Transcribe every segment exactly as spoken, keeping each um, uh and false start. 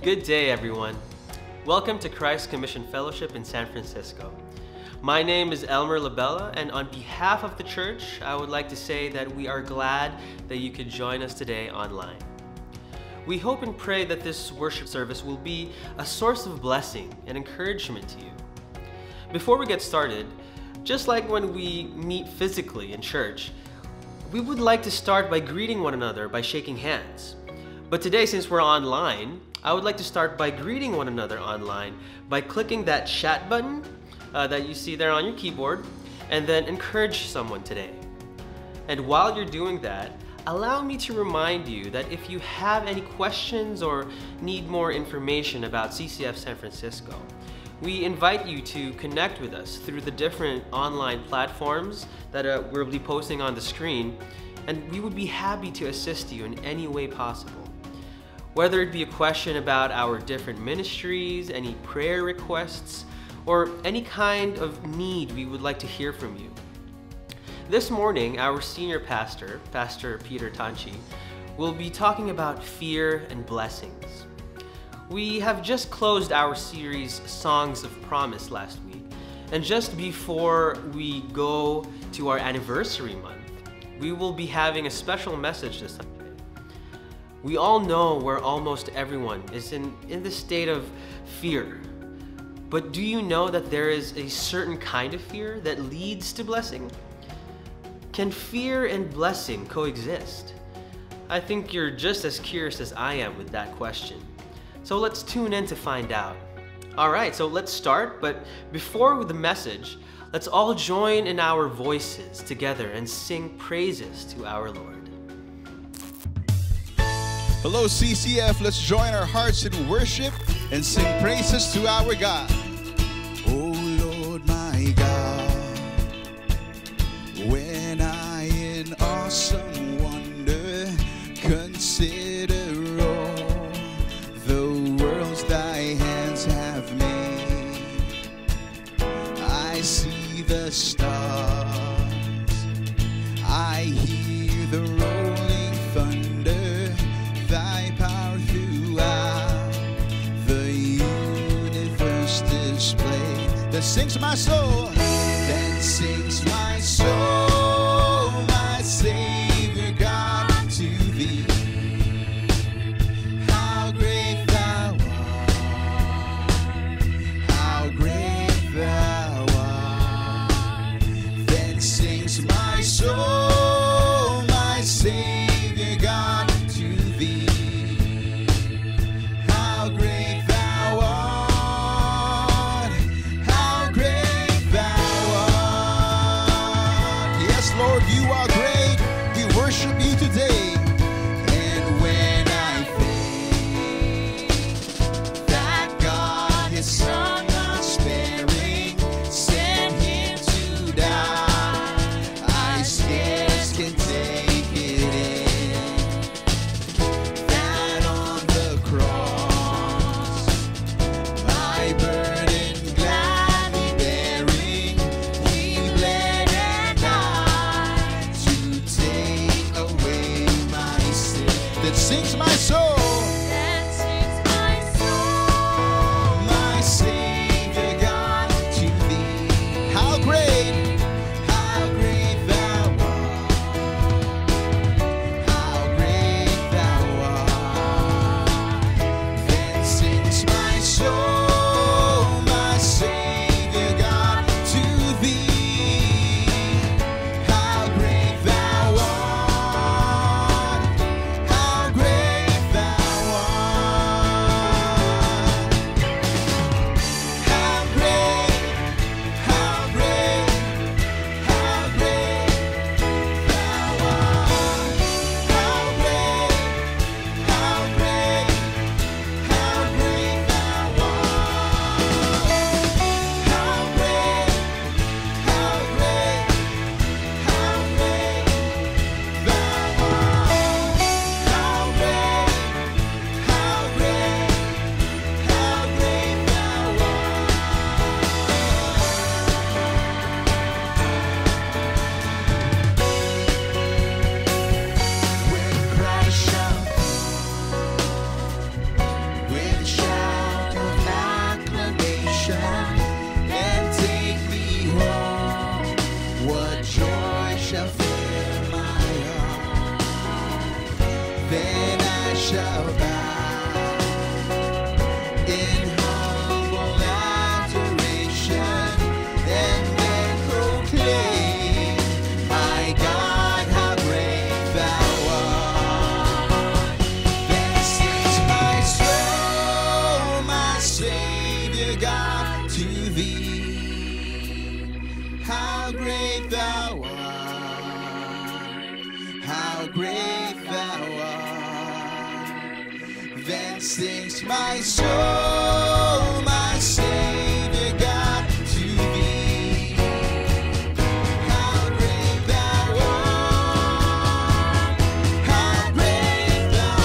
Good day, everyone. Welcome to Christ Commission Fellowship in San Francisco. My name is Elmer Labella, and on behalf of the church, I would like to say that we are glad that you could join us today online. We hope and pray that this worship service will be a source of blessing and encouragement to you. Before we get started, just like when we meet physically in church, we would like to start by greeting one another by shaking hands. But today, since we're online, I would like to start by greeting one another online by clicking that chat button uh, that you see there on your keyboard, and then encourage someone today. And while you're doing that, allow me to remind you that if you have any questions or need more information about C C F San Francisco, we invite you to connect with us through the different online platforms that uh, we'll be posting on the screen, and we would be happy to assist you in any way possible. Whether it be a question about our different ministries, any prayer requests, or any kind of need we would like to hear from you. This morning, our senior pastor, Pastor Peter Tanchi, will be talking about fear and blessings. We have just closed our series, Songs of Promise, last week, and just before we go to our anniversary month, we will be having a special message this Sunday. We all know where almost everyone is in, in the state of fear. But do you know that there is a certain kind of fear that leads to blessing? Can fear and blessing coexist? I think you're just as curious as I am with that question. So let's tune in to find out. All right, so let's start, but before the message, let's all join in our voices together and sing praises to our Lord. Hello, C C F. Let's join our hearts in worship and sing praises to our God. Oh, Lord, my God, when I in awesome wonder consider all the worlds thy hands have made, I see the stars, I hear the rolling thunder, thy power throughout the universe displayed. Then sings my soul, then sings my soul, my Savior God, to thee. How great thou art, how great thou art. Then sings my soul, my Savior God, to thee. How great thou art, how great thou art. how great thou art, how great thou art. Then sings my soul, my Savior God, to thee. How great thou art, how great thou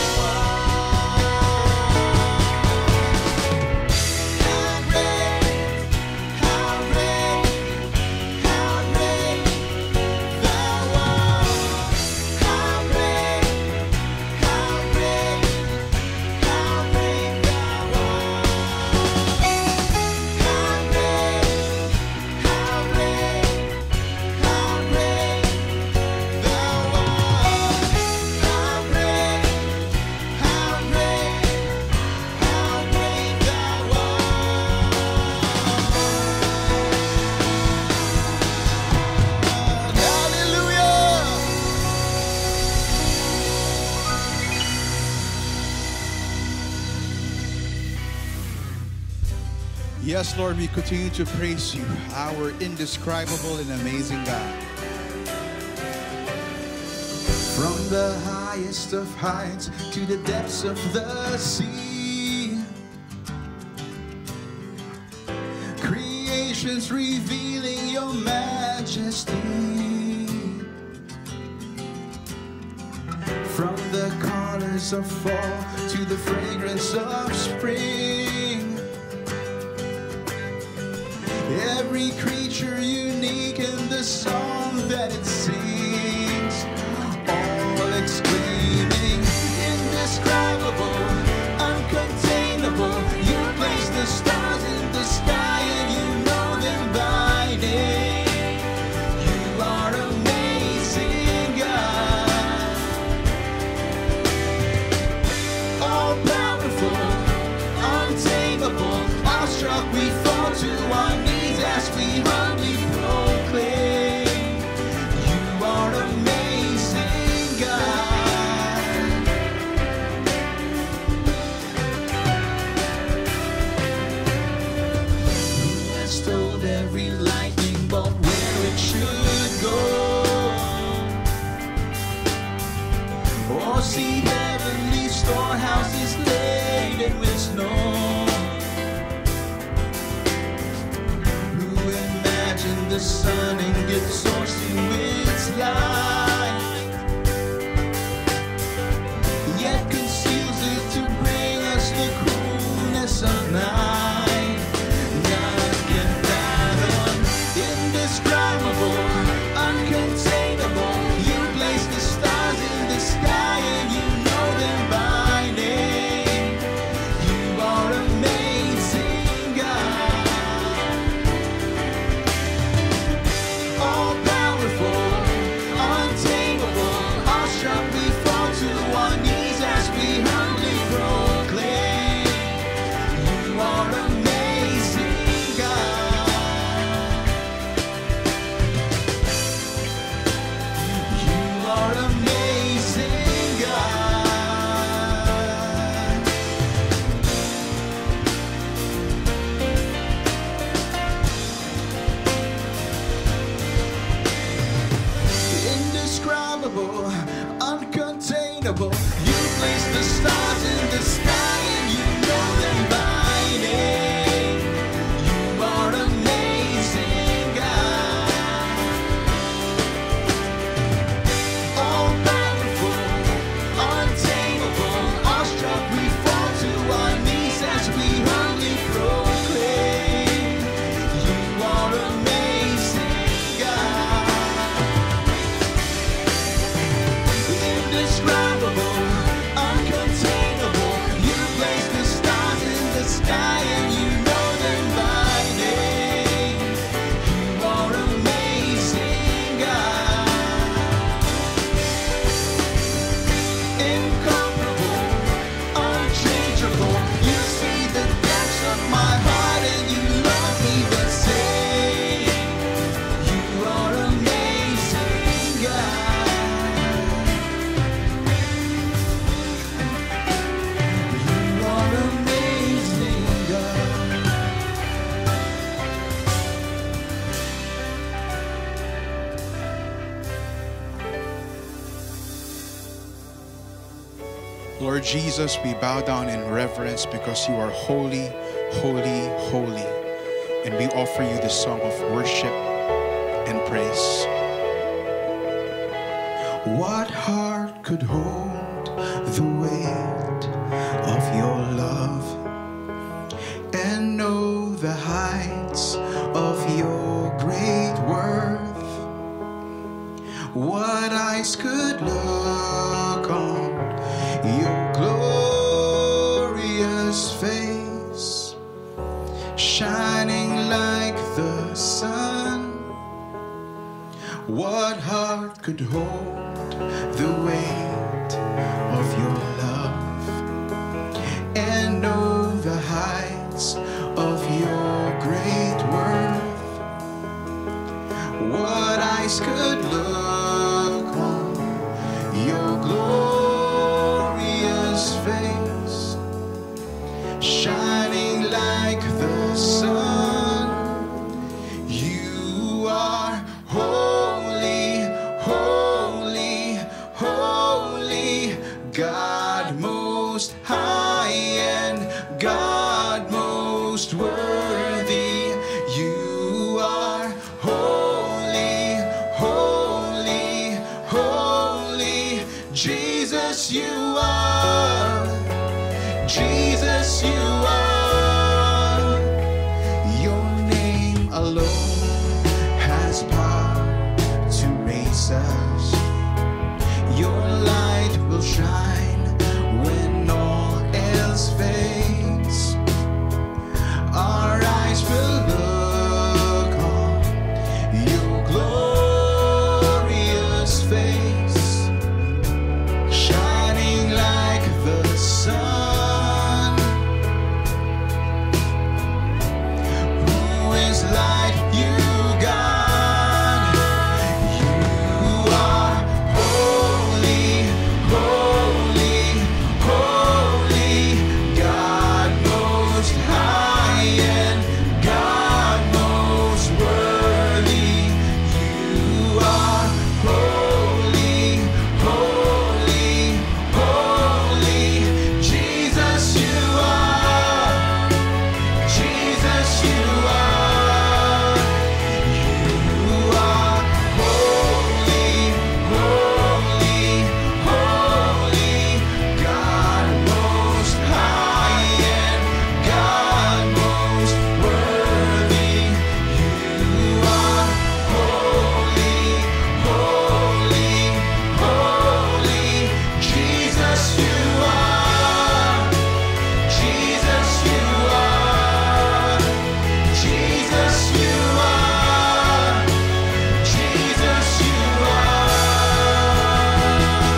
art. How great, how great, how great thou art. How great, how great, how great thou art. How great, how great, how great thou art. How great, how great, how great thou art. Hallelujah. Yes, Lord, we continue to praise you, our indescribable and amazing God. From the highest of heights to the depths of the sea, creation's revealing your majesty. From the colors of fall to the fragrance of spring, every creature unique in the song that it sings, all exclaiming, indescribable, uncontainable. You place the stars in the sky and you know them by name. You are amazing, God. All powerful, untamable, awestruck, we fall to our knees as we humbly proclaim. You are amazing, God. Who has told every lightning bolt where it should go? Or see heavenly storehouses laden with snow? The sun and its source to its light, yet conceals it to bring us the coolness of night. None can fathom, indescribable, uncontainable. You place the stars in the sky and you know them by name. You are amazing, God. All powerful, untamable, awestruck, we fall to our knees as we humbly proclaim. You are amazing, God. You are amazing, God. Indescribable, uncontainable. You place the stars in the sky and you know them by name. You are amazing, God. All powerful, untamable, awestruck, we fall to our knees as we humbly proclaim. You are amazing, God. Indescribable, uncontainable. Lord Jesus, we bow down in reverence because you are holy, holy, holy. And we offer you the song of worship and praise. What heart could hold the weight of your love and know the heights of your great worth? What eyes could look on your glorious face, shining like the sun? What heart could hold the weight of your love and know the heights of your great worth? What eyes could look on your glorious face, shining like the sun? You are holy, holy, holy, God most high and God most worthy. You are holy, holy, holy. Jesus, you are. Jesus, you are. Your name alone has power to raise us. Your light will shine when all else fades. Our eyes will look on your glorious face, shining like the sun. Who is like you, God? You are holy, holy, holy, God most high and God most worthy. You are holy, holy, holy. Jesus, you are. Jesus, you are. You are holy, holy, holy, God most high and God most worthy. You are holy, holy, holy. Jesus, you are. Jesus, you are. Jesus, you are. Jesus, you are.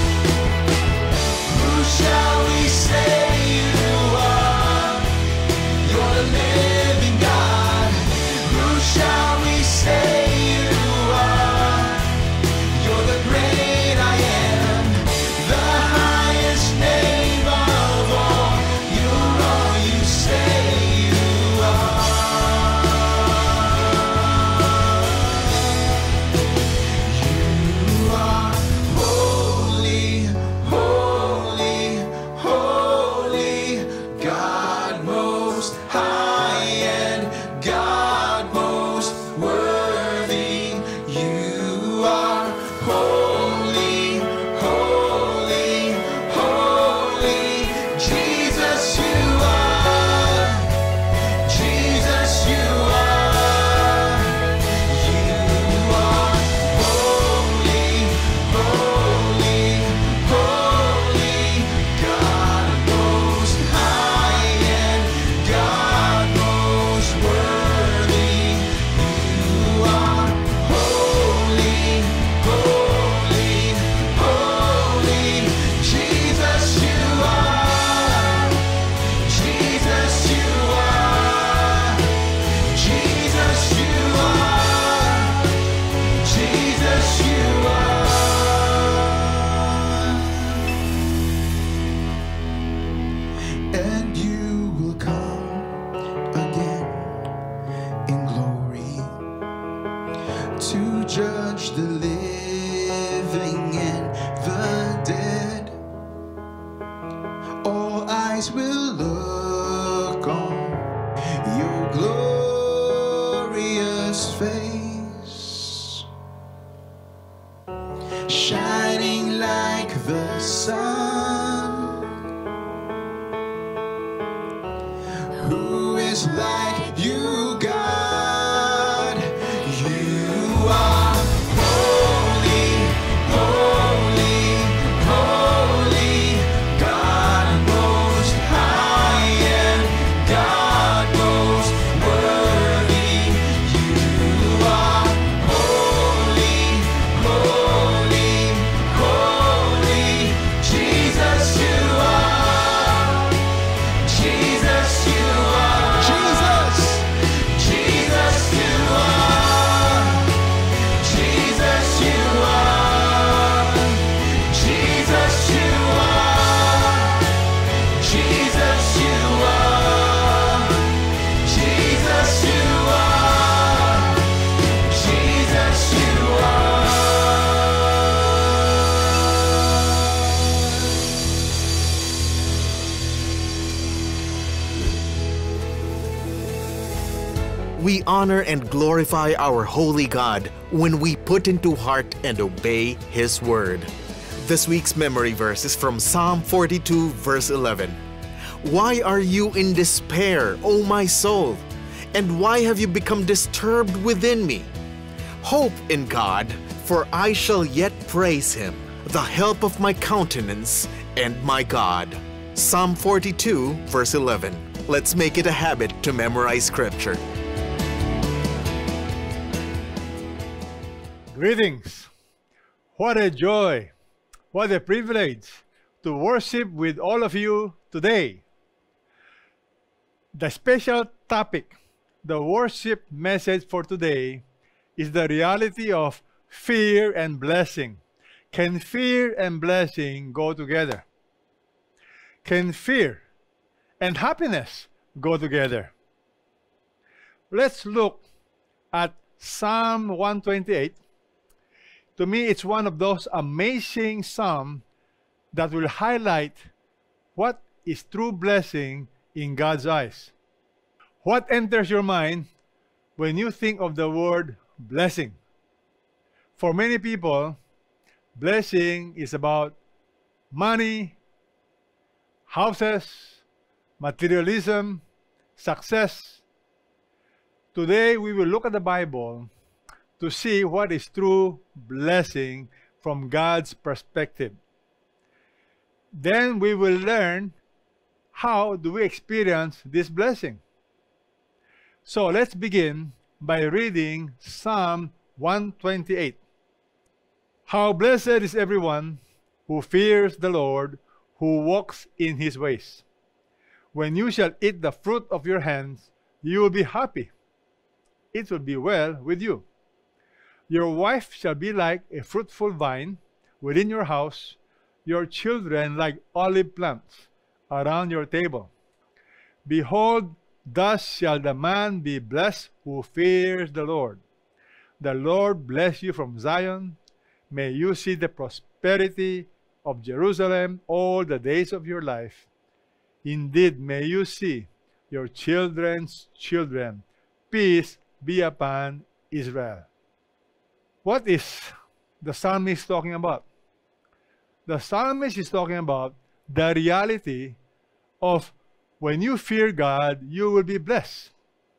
Who shall we say you are? You're the living God. Who shall we say you are? You're the great I am, the highest name of all. You're all you say you are. You are holy, holy, holy, God most high and God most worthy. You are holy, holy, holy. Jesus, you are. Jesus, you are. You are holy, holy, holy, God most high and God most worthy. You are holy, holy, holy. Jesus, you are. Jesus, you are. Jesus, you are. Jesus, you are. And you will come again in glory to judge the living and the dead. eyes will look on your glorious face, shining like the sun. Who is like you, God? You are holy, holy, holy, God most high and God most worthy. You are holy, holy, holy. Jesus, you are. Jesus, you are. Jesus, Jesus, you are. Jesus, you are. Jesus, you are. Jesus, you are. Jesus, you are. Jesus, you are. We honor and glorify our holy God when we put into heart and obey His word. This week's memory verse is from Psalm forty-two, verse eleven. Why are you in despair, O my soul? And why have you become disturbed within me? Hope in God, for I shall yet praise Him, the help of my countenance and my God. Psalm forty-two, verse eleven. Let's make it a habit to memorize scripture. Greetings. What a joy, what a privilege to worship with all of you today. The special topic, the worship message for today, is the reality of fear and blessing. Can fear and blessing go together? Can fear and happiness go together? Let's look at Psalm one twenty-eight. To me, it's one of those amazing psalms that will highlight what is true blessing in God's eyes. What enters your mind when you think of the word blessing? For many people, blessing is about money, houses, materialism, success. Today, we will look at the Bible to see what is true blessing from God's perspective. Then we will learn how do we experience this blessing. So let's begin by reading Psalm one twenty-eight. How blessed is everyone who fears the Lord, who walks in His ways. When you shall eat the fruit of your hands, you will be happy. It will be well with you. Your wife shall be like a fruitful vine within your house, your children like olive plants around your table. Behold, thus shall the man be blessed who fears the Lord. The Lord bless you from Zion. May you see the prosperity of Jerusalem all the days of your life. Indeed, may you see your children's children. Peace be upon Israel. What is the psalmist talking about? The psalmist is talking about the reality of when you fear God, you will be blessed.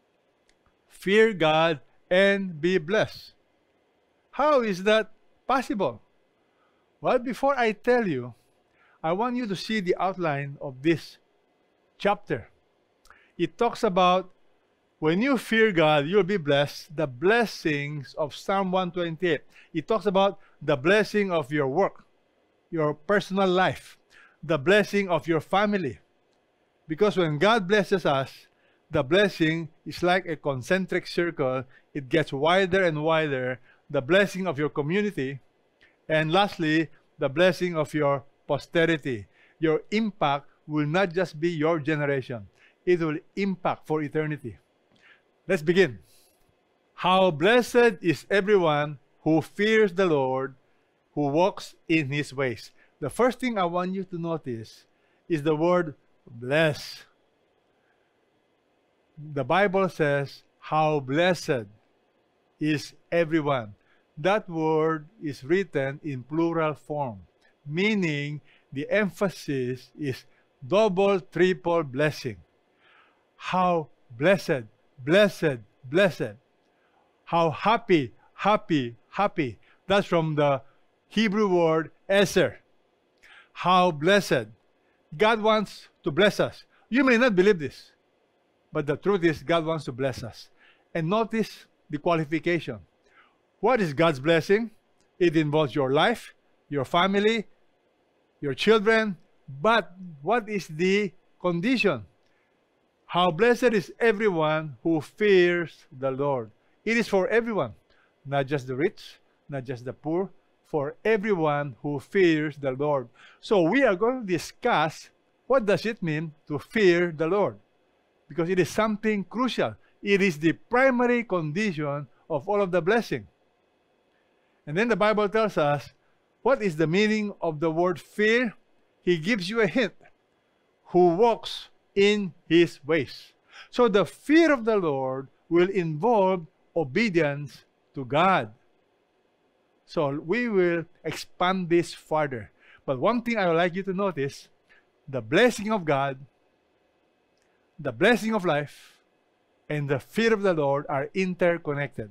Fear God and be blessed. How is that possible? Well, before I tell you, I want you to see the outline of this chapter. It talks about when you fear God, you'll be blessed. The blessings of Psalm one twenty-eight. It talks about the blessing of your work, your personal life, the blessing of your family. Because when God blesses us, the blessing is like a concentric circle. It gets wider and wider. The blessing of your community. And lastly, the blessing of your posterity. Your impact will not just be your generation. It will impact for eternity. Let's begin. How blessed is everyone who fears the Lord, who walks in His ways. The first thing I want you to notice is the word bless. The Bible says, how blessed is everyone. That word is written in plural form, meaning the emphasis is double, triple blessing. How blessed, blessed, blessed. How happy, happy, happy. That's from the Hebrew word eser. How blessed. God wants to bless us. You may not believe this, but the truth is God wants to bless us. And notice the qualification. What is God's blessing? It involves your life, your family, your children. But what is the condition? How blessed is everyone who fears the Lord. It is for everyone, not just the rich, not just the poor, for everyone who fears the Lord. So we are going to discuss what does it mean to fear the Lord, because it is something crucial. It is the primary condition of all of the blessing. And then the Bible tells us what is the meaning of the word fear. He gives you a hint. Who walks in his ways. So the fear of the Lord will involve obedience to God. So we will expand this further. But one thing I would like you to notice, the blessing of God, the blessing of life, and the fear of the Lord are interconnected.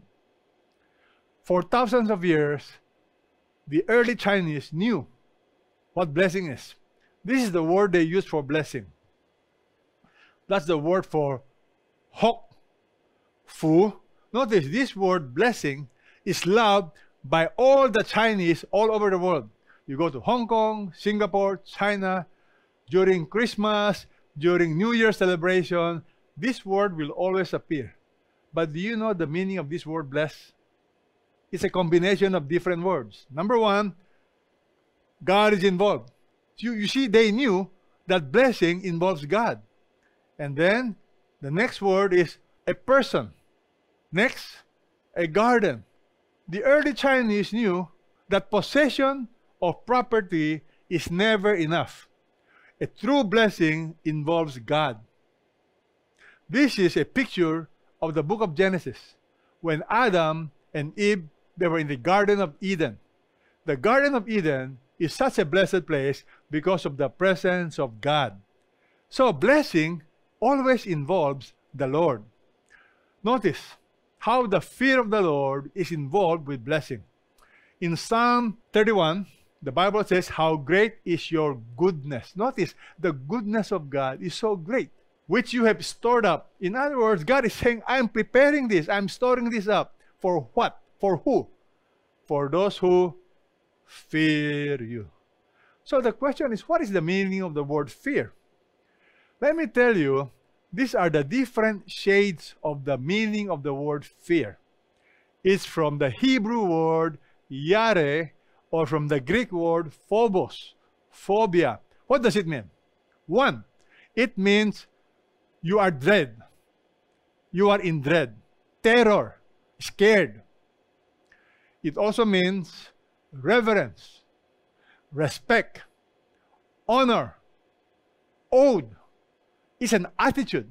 For thousands of years, the early Chinese knew what blessing is. This is the word they use for blessing. That's the word for hok, fu. Notice this word blessing is loved by all the Chinese all over the world. You go to Hong Kong, Singapore, China, during Christmas, during New Year celebration, this word will always appear. But do you know the meaning of this word bless? It's a combination of different words. Number one, God is involved. You, you see, they knew that blessing involves God. And then the next word is a person. Next, a garden. The early Chinese knew that possession of property is never enough. A true blessing involves God. This is a picture of the book of Genesis, when Adam and Eve, they were in the Garden of Eden. The Garden of Eden is such a blessed place because of the presence of God. So blessing always involves the Lord. Notice how the fear of the Lord is involved with blessing. In Psalm thirty-one, the Bible says, how great is your goodness. Notice, the goodness of God is so great, which you have stored up. In other words, God is saying, I'm preparing this, I'm storing this up. For what? For who? For those who fear you. So the question is, what is the meaning of the word fear? Let me tell you, these are the different shades of the meaning of the word fear. It's from the Hebrew word yare, or from the Greek word phobos, phobia. What does it mean? One, it means you are dread. You are in dread, terror, scared. It also means reverence, respect, honor, owed. It's an attitude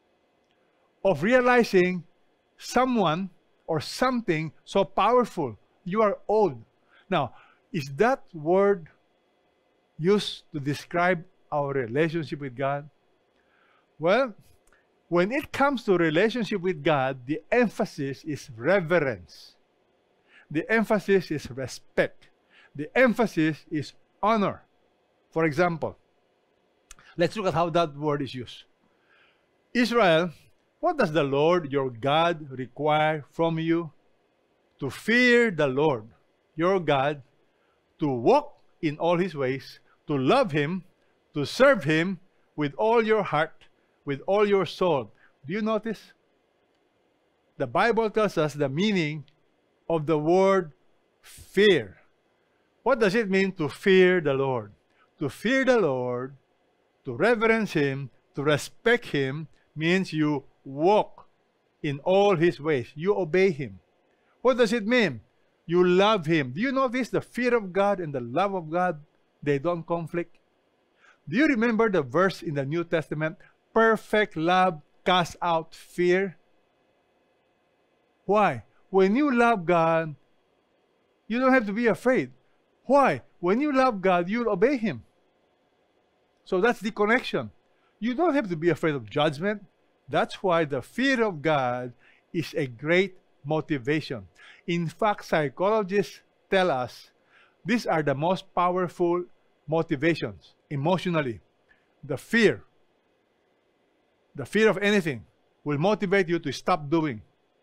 of realizing someone or something so powerful. You are owed. Now, is that word used to describe our relationship with God? Well, when it comes to relationship with God, the emphasis is reverence. The emphasis is respect. The emphasis is honor. For example, let's look at how that word is used. Israel, what does the Lord your God require from you? To fear the Lord your God, to walk in all his ways, to love him, to serve him with all your heart, with all your soul. Do you notice? The Bible tells us the meaning of the word fear. What does it mean to fear the Lord? To fear the Lord, to reverence him, to respect him, means you walk in all his ways. You obey him. What does it mean? You love him. Do you notice the fear of God and the love of God, they don't conflict? Do you remember the verse in the New Testament? Perfect love casts out fear. Why? When you love God, you don't have to be afraid. Why? When you love God, you'll obey Him. So that's the connection. You don't have to be afraid of judgment. That's why the fear of God is a great motivation. In fact, psychologists tell us these are the most powerful motivations emotionally. The fear, the fear of anything will motivate you to stop doing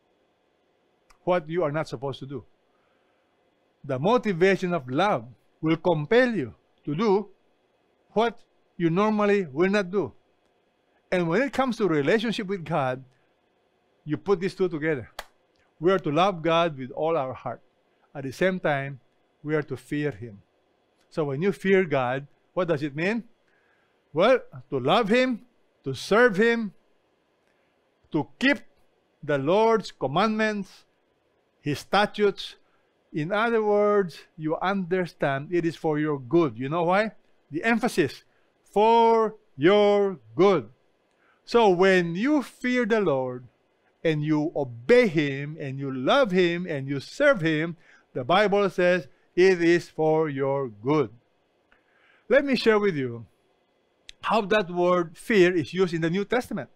what you are not supposed to do. The motivation of love will compel you to do what you normally will not do. And when it comes to relationship with God, you put these two together. We are to love God with all our heart. At the same time, we are to fear Him. So when you fear God, what does it mean? Well, to love Him, to serve Him, to keep the Lord's commandments, His statutes. In other words, you understand it is for your good. You know why? The emphasis, for your good. So when you fear the Lord, and you obey Him, and you love Him, and you serve Him, the Bible says it is for your good. Let me share with you how that word fear is used in the New Testament.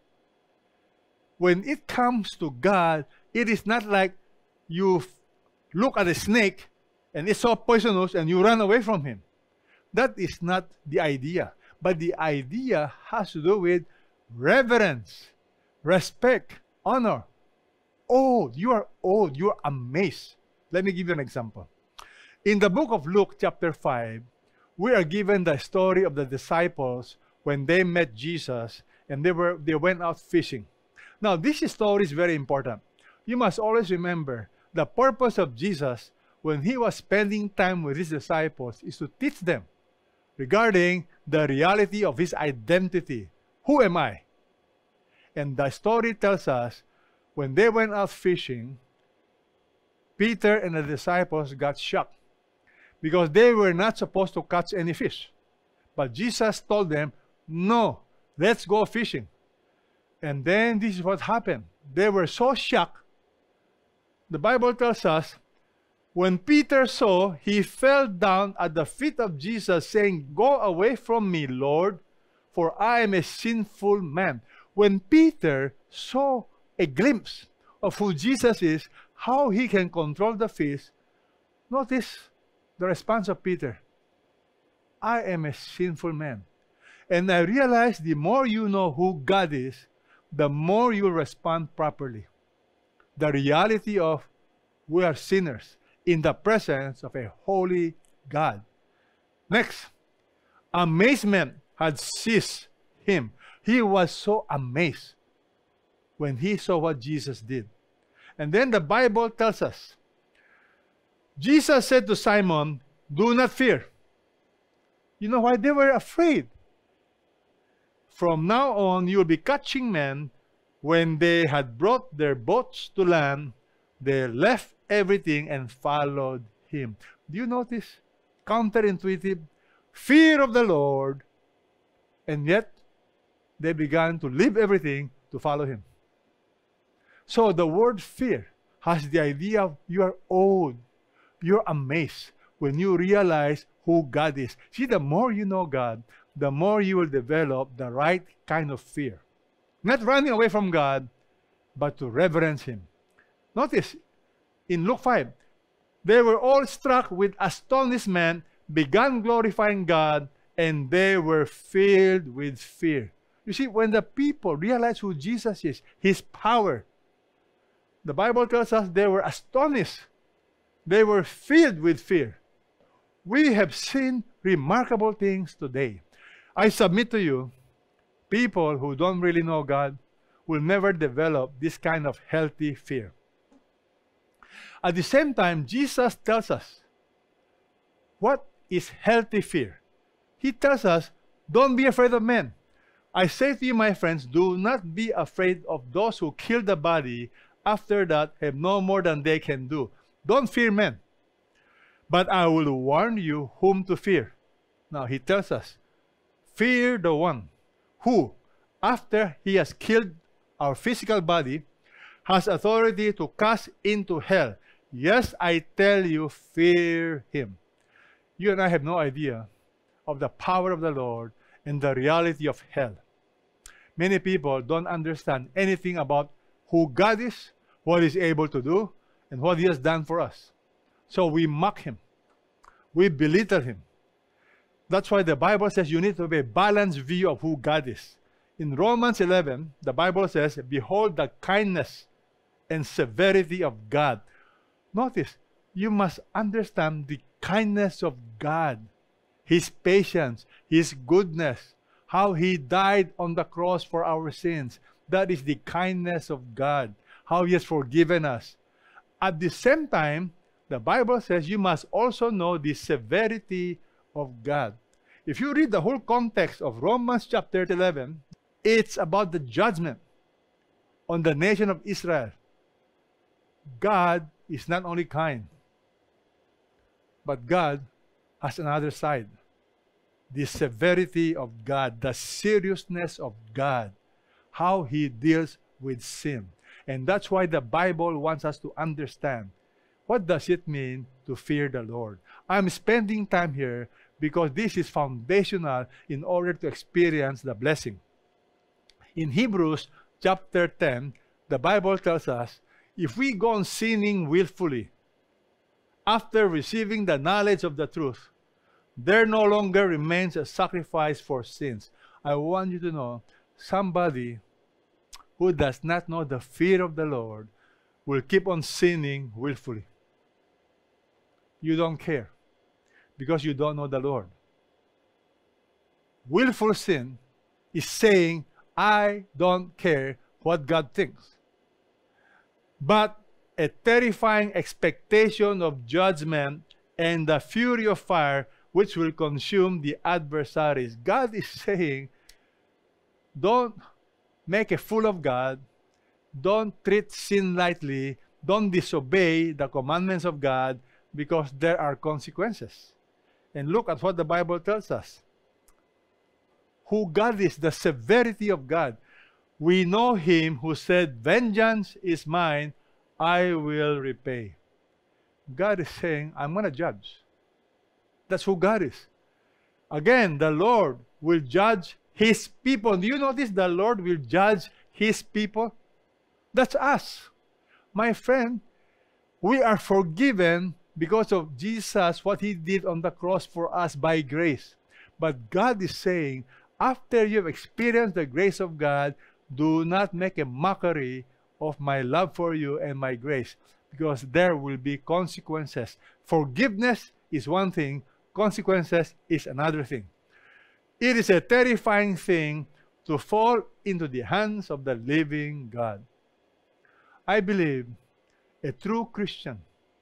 When it comes to God, it is not like you look at a snake and it's so poisonous and you run away from him. That is not the idea. But the idea has to do with reverence, respect, honor. Oh, you are awed, you are amazed. Let me give you an example. In the book of Luke chapter five, we are given the story of the disciples when they met Jesus and they were they went out fishing. Now, this story is very important. You must always remember the purpose of Jesus when He was spending time with His disciples is to teach them regarding the reality of His identity. Who am I? And the story tells us when they went out fishing, Peter and the disciples got shocked because they were not supposed to catch any fish. But Jesus told them, no, let's go fishing. And then this is what happened. They were so shocked. The Bible tells us, when Peter saw, he fell down at the feet of Jesus, saying, go away from me, Lord, for I am a sinful man. When Peter saw a glimpse of who Jesus is, how He can control the fish, notice the response of Peter. I am a sinful man. And I realize the more you know who God is, the more you respond properly. The reality of we are sinners in the presence of a holy God. Next, amazement had seized him. He was so amazed when he saw what Jesus did. And then the Bible tells us, Jesus said to Simon, do not fear. You know why? They were afraid. From now on, you will be catching men. When they had brought their boats to land, they left everything and followed Him. Do you notice? Counterintuitive. Fear of the Lord. And yet, they began to leave everything to follow Him. So the word fear has the idea of you are awed. You're amazed when you realize who God is. See, the more you know God, the more you will develop the right kind of fear. Not running away from God, but to reverence Him. Notice, in Luke five, they were all struck with astonishment, began glorifying God, and they were filled with fear. You see, when the people realize who Jesus is, His power, the Bible tells us they were astonished. They were filled with fear. We have seen remarkable things today. I submit to you, people who don't really know God will never develop this kind of healthy fear. At the same time, Jesus tells us what is healthy fear. He tells us, don't be afraid of men. I say to you, my friends, do not be afraid of those who kill the body, after that have no more than they can do. Don't fear men. But I will warn you whom to fear. Now, He tells us, fear the one who, after he has killed our physical body, has authority to cast into hell. Yes, I tell you, fear him. You and I have no idea of the power of the Lord and the reality of hell. Many people don't understand anything about who God is, what he's able to do, and what he has done for us. So we mock him. We belittle him. That's why the Bible says you need to have a balanced view of who God is. In Romans eleven, the Bible says, behold the kindness and severity of God. Notice, you must understand the kindness of God, his patience, his goodness, how he died on the cross for our sins. That is the kindness of God, how he has forgiven us. At the same time, the Bible says you must also know the severity of God. If you read the whole context of Romans chapter eleven, it's about the judgment on the nation of Israel. God is not only kind, but God has another side. The severity of God, the seriousness of God, how he deals with sin. And that's why the Bible wants us to understand, what does it mean to fear the Lord? I'm spending time here because this is foundational in order to experience the blessing. In Hebrews chapter ten, the Bible tells us, if we go on sinning willfully, after receiving the knowledge of the truth, there no longer remains a sacrifice for sins. I want you to know, somebody who does not know the fear of the Lord will keep on sinning willfully. You don't care because you don't know the Lord. Willful sin is saying, I don't care what God thinks. But a terrifying expectation of judgment and the fury of fire which will consume the adversaries. God is saying, don't make a fool of God. Don't treat sin lightly. Don't disobey the commandments of God because there are consequences. And look at what the Bible tells us. Who God is, the severity of God. We know him who said, vengeance is mine, I will repay. God is saying, I'm going to judge. That's who God is. Again, the Lord will judge his people. Do you notice the Lord will judge his people? That's us. My friend, we are forgiven because of Jesus, what he did on the cross for us by grace. But God is saying, after you've experienced the grace of God, do not make a mockery of my love for you and my grace, because there will be consequences. Forgiveness is one thing, consequences is another thing. It is a terrifying thing to fall into the hands of the living God. I believe a true Christian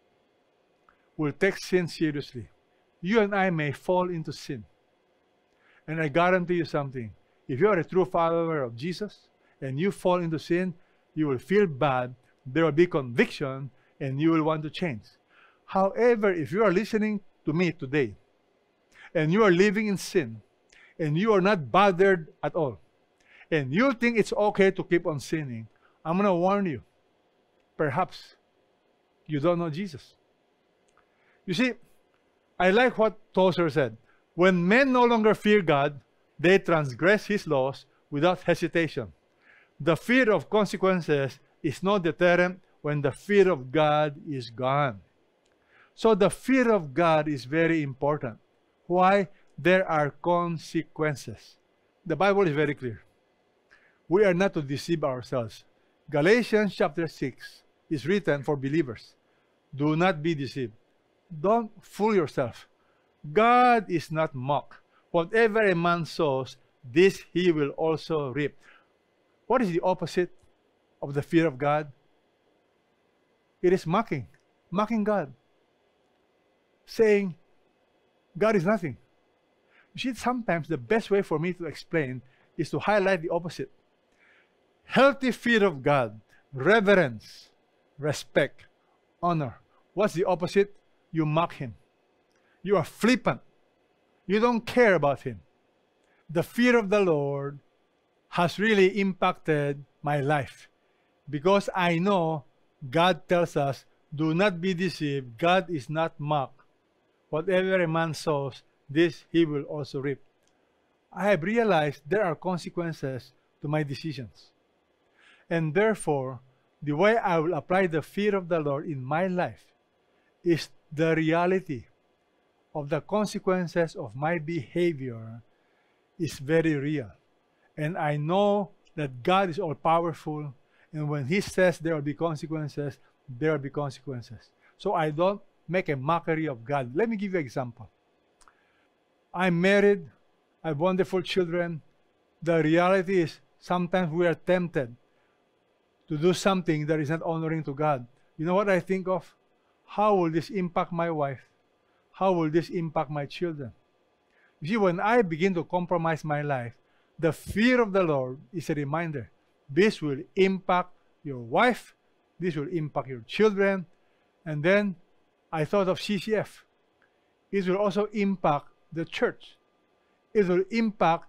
will take sin seriously. You and I may fall into sin. And I guarantee you something. If you are a true follower of Jesus and you fall into sin, you will feel bad, there will be conviction, and you will want to change. However, if you are listening to me today, and you are living in sin, and you are not bothered at all, and you think it's okay to keep on sinning, I'm going to warn you. Perhaps you don't know Jesus. You see, I like what Tozer said. When men no longer fear God, they transgress his laws without hesitation. The fear of consequences is no deterrent when the fear of God is gone. So the fear of God is very important. Why? There are consequences. The Bible is very clear. We are not to deceive ourselves. Galatians chapter six is written for believers. Do not be deceived. Don't fool yourself. God is not mocked. Whatever a man sows, this he will also reap. What is the opposite of the fear of God? It is mocking. Mocking God. Saying, God is nothing. You see, sometimes the best way for me to explain is to highlight the opposite. Healthy fear of God, reverence, respect, honor. What's the opposite? You mock him. You are flippant. You don't care about him. the fear of the Lord has really impacted my life, because I know God tells us, do not be deceived, God is not mocked. Whatever a man sows, this he will also reap. I have realized there are consequences to my decisions. And therefore, the way I will apply the fear of the Lord in my life is the reality of the consequences of my behavior is very real. And I know that God is all-powerful, and when He says there will be consequences, there will be consequences. So I don't make a mockery of God. Let me give you an example. I'm married, I have wonderful children. The reality is sometimes we are tempted to do something that is not honoring to God. You know what I think of? How will this impact my wife? How will this impact my children? You see, when I begin to compromise my life, the fear of the Lord is a reminder. This will impact your wife. This will impact your children. And then I thought of C C F. It will also impact the church. It will impact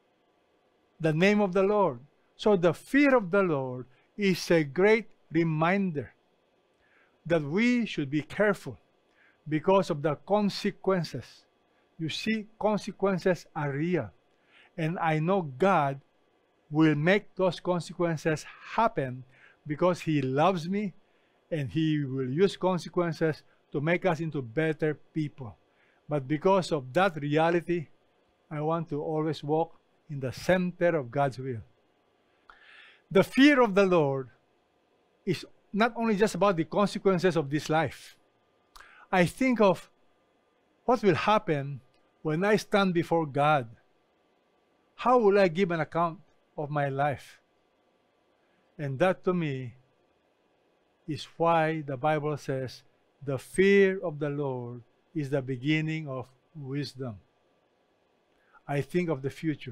the name of the Lord. So the fear of the Lord is a great reminder that we should be careful because of the consequences. You see, consequences are real. And I know God will make those consequences happen because He loves me, and He will use consequences to make us into better people. But because of that reality, I want to always walk in the center of God's will. The fear of the Lord is not only just about the consequences of this life. I think of what will happen when I stand before God. How will I give an account of my life? And that to me is why the Bible says the fear of the Lord is the beginning of wisdom. I think of the future.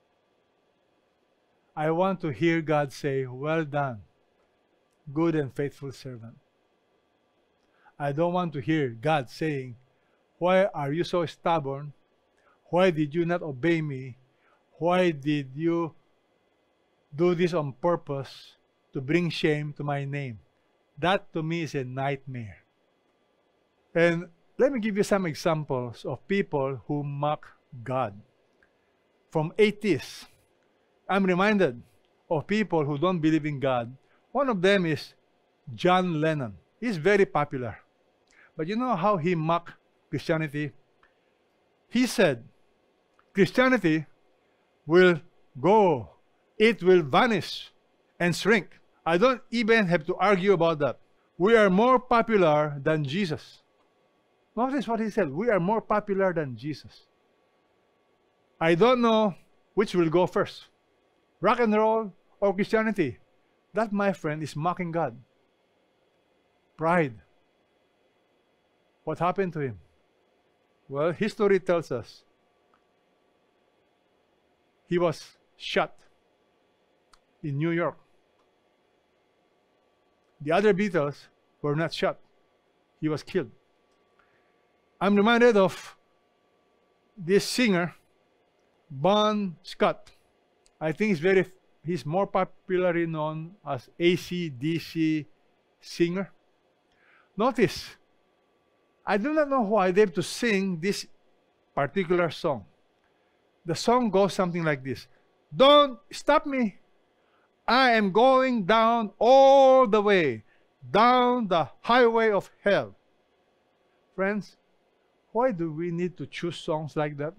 I want to hear God say, well done, good and faithful servant. I don't want to hear God saying, why are you so stubborn? Why did you not obey me? Why did you do this on purpose to bring shame to my name? That to me is a nightmare. And let me give you some examples of people who mock God. From atheists, I'm reminded of people who don't believe in God. One of them is John Lennon. He's very popular. But you know how he mocked Christianity? He said, Christianity will go, it will vanish and shrink. I don't even have to argue about that. We are more popular than Jesus. Notice what he said. We are more popular than Jesus. I don't know which will go first, rock and roll or Christianity. That, my friend, is mocking God. Pride. What happened to him? Well, history tells us he was shot in New York. The other Beatles were not shot. He was killed. I'm reminded of this singer, Bon Scott. I think he's very he's more popularly known as A C D C singer. Notice, I do not know why they have to sing this particular song. The song goes something like this. Don't stop me. I am going down all the way, down the highway of hell. Friends, why do we need to choose songs like that?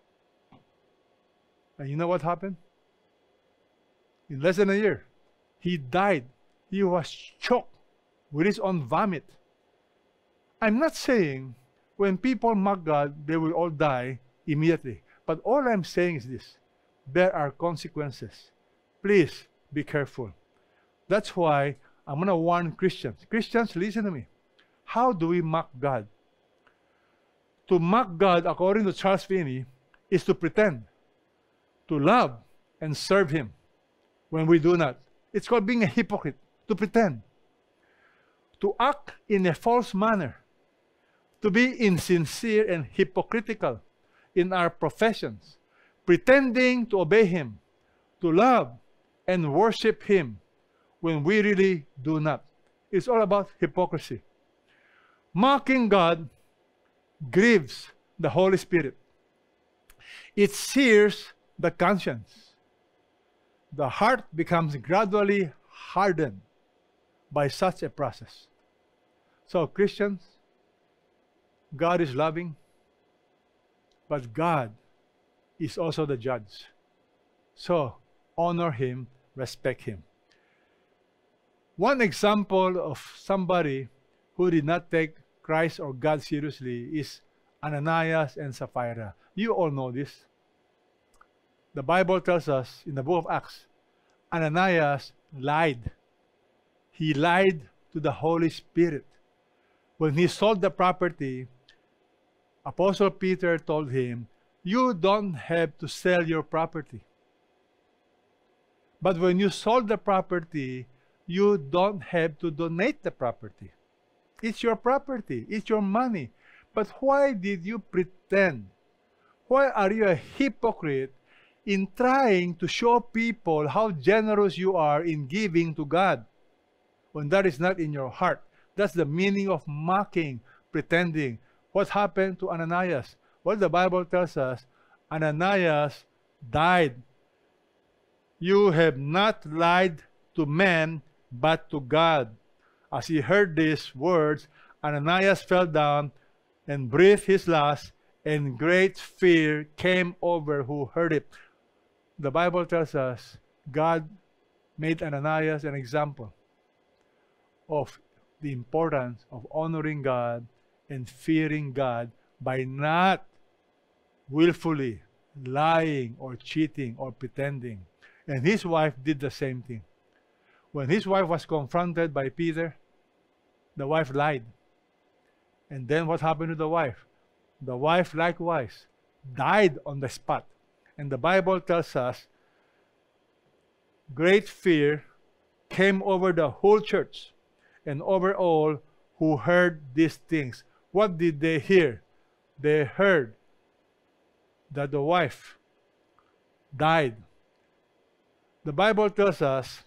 And you know what happened? In less than a year, he died. He was choked with his own vomit. I'm not saying when people mock God, they will all die immediately. But all I'm saying is this. There are consequences. Please be careful. That's why I'm going to warn Christians. Christians, listen to me. How do we mock God? To mock God, according to Charles Finney, is to pretend, to love and serve Him when we do not. It's called being a hypocrite, to pretend, to act in a false manner, to be insincere and hypocritical in our professions, pretending to obey Him, to love and worship Him when we really do not. It's all about hypocrisy. Mocking God grieves the Holy Spirit. It sears the conscience. The heart becomes gradually hardened by such a process. So, Christians, God is loving, but God is also the judge. So, honor Him, respect Him. One example of somebody who did not take Christ or God seriously is Ananias and Sapphira. You all know this. The Bible tells us in the book of Acts, Ananias lied. He lied to the Holy Spirit. When he sold the property, Apostle Peter told him, you don't have to sell your property. But when you sold the property, you don't have to donate the property. It's your property. It's your money. But why did you pretend? Why are you a hypocrite in trying to show people how generous you are in giving to God when that is not in your heart? That's the meaning of mocking, pretending. What happened to Ananias? Well, the Bible tells us Ananias died. You have not lied to men, but to God. As he heard these words, Ananias fell down and breathed his last, and great fear came over who heard it. The Bible tells us God made Ananias an example of the importance of honoring God and fearing God by not willfully lying or cheating or pretending. And his wife did the same thing. When his wife was confronted by Peter, the wife lied. And then what happened to the wife? The wife likewise died on the spot. And the Bible tells us great fear came over the whole church and over all who heard these things. What did they hear? They heard that the wife died. The Bible tells us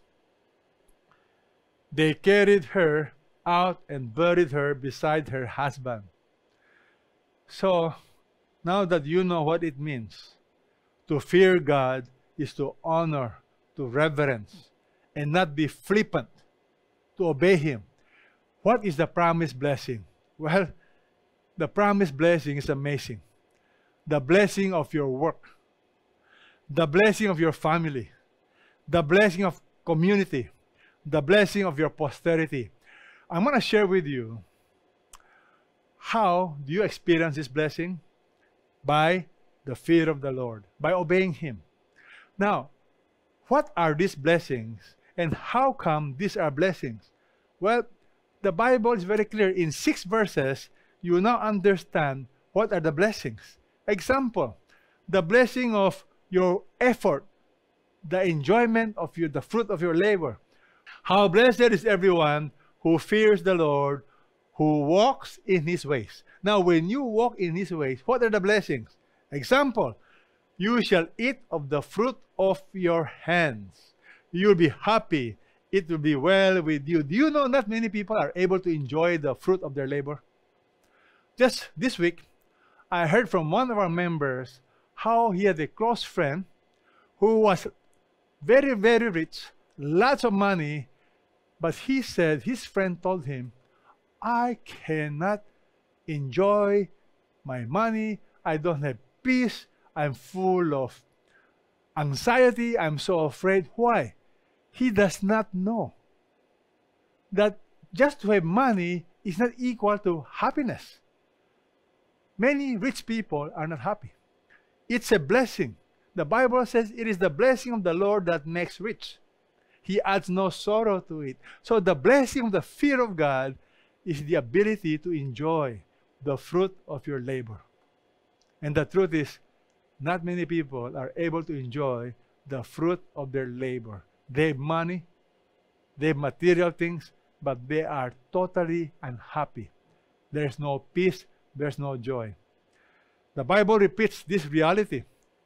they carried her out and buried her beside her husband. So, now that you know what it means, to fear God is to honor, to reverence, and not be flippant, to obey Him. What is the promised blessing? Well, the promised blessing is amazing. The blessing of your work, the blessing of your family, the blessing of community, the blessing of your posterity. I'm going to share with you how do you experience this blessing? By the fear of the Lord, by obeying Him. Now, what are these blessings and how come these are blessings? Well, the Bible is very clear. In six verses, you now understand what are the blessings. Example, the blessing of your effort, the enjoyment of your, the fruit of your labor. How blessed is everyone who fears the Lord, who walks in His ways. Now, when you walk in His ways, what are the blessings? Example, you shall eat of the fruit of your hands. You'll be happy. It will be well with you. Do you know not many people are able to enjoy the fruit of their labor? Just this week, I heard from one of our members how he had a close friend who was very, very rich, lots of money, but he said his friend told him, I cannot enjoy my money. I don't have peace. I'm full of anxiety. I'm so afraid. Why? He does not know that just to have money is not equal to happiness. Many rich people are not happy. It's a blessing. The Bible says it is the blessing of the Lord that makes rich. He adds no sorrow to it. So the blessing of the fear of God is the ability to enjoy the fruit of your labor. And the truth is, not many people are able to enjoy the fruit of their labor. They have money, they have material things, but they are totally unhappy. There's no peace, there's no joy. The Bible repeats this reality.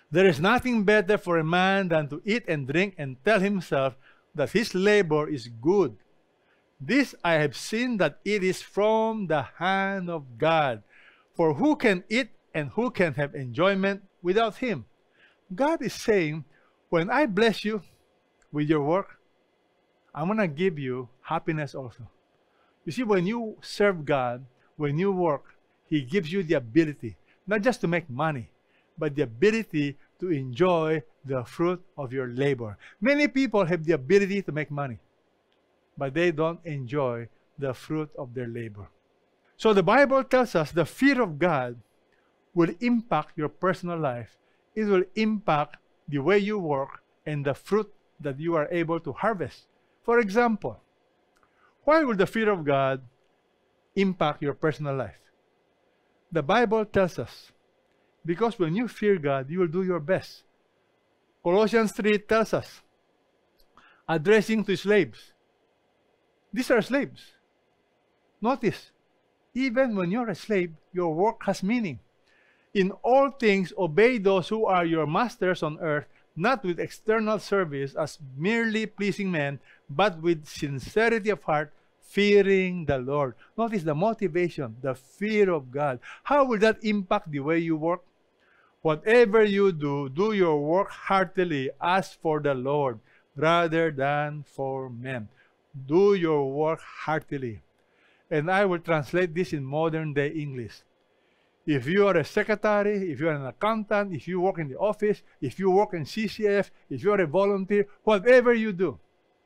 There is nothing better for a man than to eat and drink and tell himself that his labor is good. This I have seen, that it is from the hand of God. For who can eat and who can have enjoyment without him? God is saying, when I bless you with your work, I'm going to give you happiness also. You see, when you serve God, when you work, He gives you the ability, not just to make money, but the ability to enjoy the fruit of your labor. Many people have the ability to make money, but they don't enjoy the fruit of their labor. So the Bible tells us the fear of God will impact your personal life. It will impact the way you work and the fruit that you are able to harvest. For example, why will the fear of God impact your personal life? The Bible tells us, because when you fear God, you will do your best. Colossians three tells us, addressing to slaves. These are slaves. Notice, even when you're a slave, your work has meaning. In all things, obey those who are your masters on earth, not with external service as merely pleasing men, but with sincerity of heart, fearing the Lord. Notice the motivation, the fear of God. How will that impact the way you work? Whatever you do, do your work heartily as for the Lord, rather than for men. Do your work heartily. And I will translate this in modern day English. If you are a secretary, if you are an accountant, if you work in the office, if you work in C C F, if you are a volunteer, whatever you do,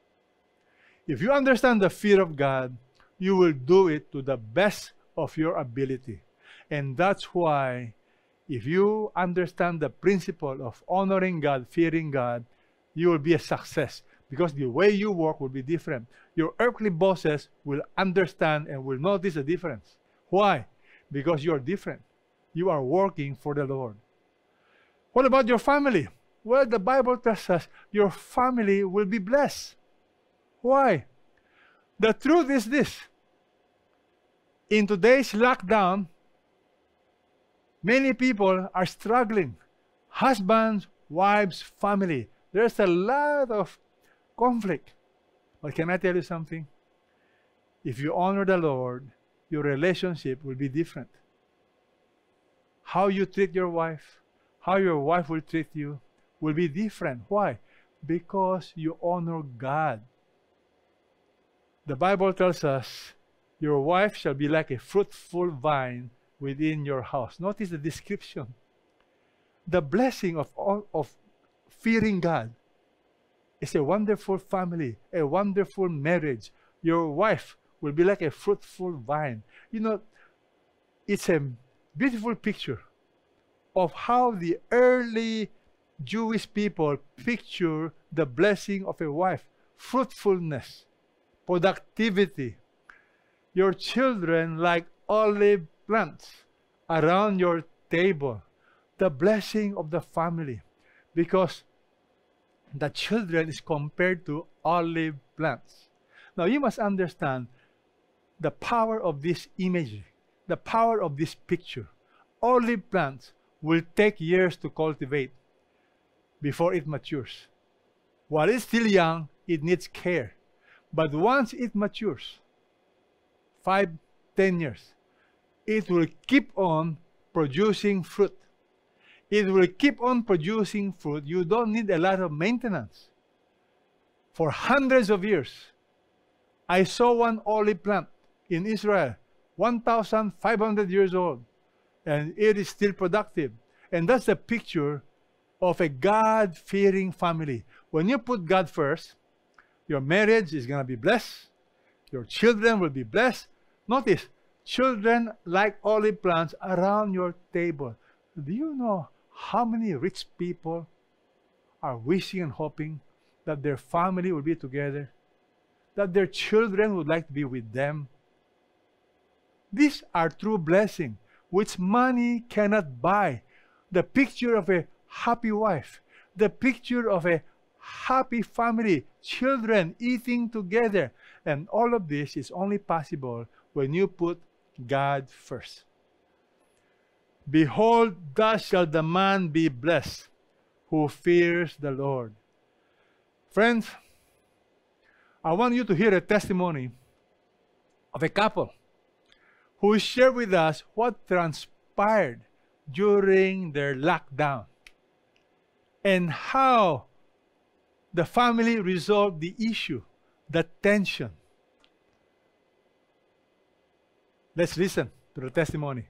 if you understand the fear of God, you will do it to the best of your ability. And that's why, if you understand the principle of honoring God, fearing God, you will be a success. Because the way you work will be different. Your earthly bosses will understand and will notice the difference. Why? Because you are different. You are working for the Lord. What about your family? Well, the Bible tells us your family will be blessed. Why? The truth is this. In today's lockdown, many people are struggling. Husbands, wives, family. There's a lot of conflict. But can I tell you something? If you honor the Lord, your relationship will be different. How you treat your wife, how your wife will treat you, will be different. Why? Because you honor God. The Bible tells us, your wife shall be like a fruitful vine within your house. Notice the description. The blessing of, all, of fearing God is a wonderful family, a wonderful marriage. Your wife will be like a fruitful vine. You know, it's a beautiful picture of how the early Jewish people picture the blessing of a wife. Fruitfulness, productivity. Your children like olive plants around your table. The blessing of the family. Because the children is compared to olive plants. Now you must understand the power of this imagery, the power of this picture. Olive plants will take years to cultivate before it matures. While it's still young, it needs care. But once it matures, five, ten years, it will keep on producing fruit. It will keep on producing fruit. You don't need a lot of maintenance. For hundreds of years, I saw one olive plant in Israel, one thousand five hundred years old, and it is still productive. And that's a picture of a God-fearing family. When you put God first, your marriage is going to be blessed. Your children will be blessed. Notice, children like olive plants around your table. Do you know how many rich people are wishing and hoping that their family will be together, that their children would like to be with them? These are true blessings which money cannot buy. The picture of a happy wife, the picture of a happy family, children eating together. And all of this is only possible when you put God first. Behold, thus shall the man be blessed who fears the Lord. Friends, I want you to hear a testimony of a couple who shared with us what transpired during their lockdown and how the family resolved the issue, the tension. Let's listen to the testimony.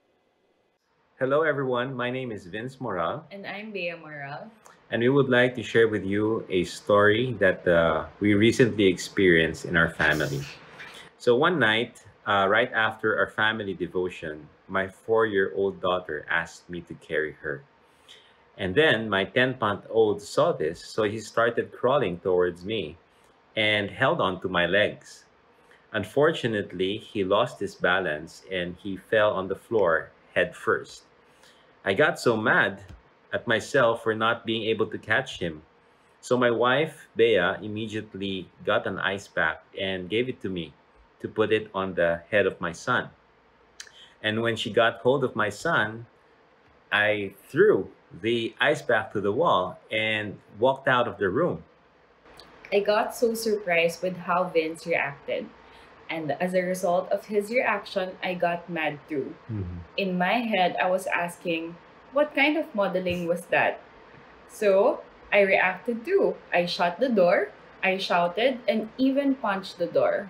Hello everyone, my name is Vince Moral, And I'm Bea Moral. and we would like to share with you a story that uh, we recently experienced in our family. So one night, uh, right after our family devotion, my four-year-old daughter asked me to carry her. And then my ten-month-old saw this, so he started crawling towards me and held on to my legs. Unfortunately, he lost his balance and he fell on the floor head first. I got so mad at myself for not being able to catch him. So my wife, Bea, immediately got an ice pack and gave it to me to put it on the head of my son. And when she got hold of my son, I threw the ice pack to the wall and walked out of the room. I got so surprised with how Vince reacted. And as a result of his reaction, I got mad too. In my head, I was asking, what kind of modeling was that? So I reacted too. I shut the door, I shouted, and even punched the door.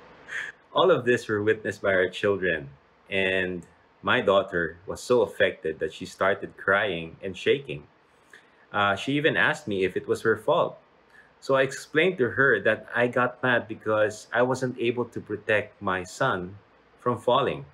All of this were witnessed by our children, and my daughter was so affected that she started crying and shaking. Uh, she even asked me if it was her fault. So I explained to her that I got mad because I wasn't able to protect my son from falling.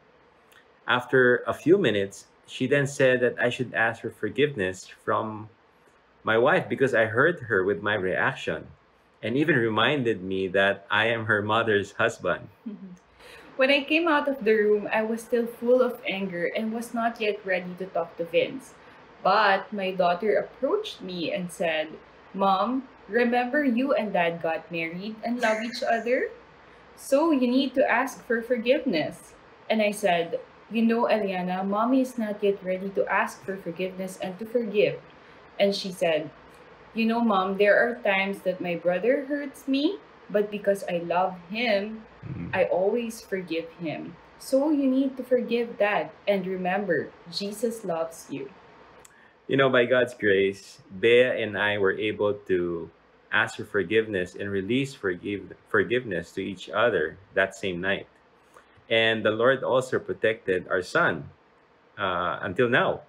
After a few minutes, she then said that I should ask for forgiveness from my wife because I hurt her with my reaction, and even reminded me that I am her mother's husband. When I came out of the room, I was still full of anger and was not yet ready to talk to Vince. But my daughter approached me and said, Mom, remember you and Dad got married and love each other? So you need to ask for forgiveness. And I said, you know, Eliana, Mommy is not yet ready to ask for forgiveness and to forgive. And she said, you know, Mom, there are times that my brother hurts me, but because I love him, I always forgive him. So you need to forgive Dad. And remember, Jesus loves you. You know, by God's grace, Bea and I were able to ask for forgiveness and release forgive, forgiveness to each other that same night. And the Lord also protected our son uh, until now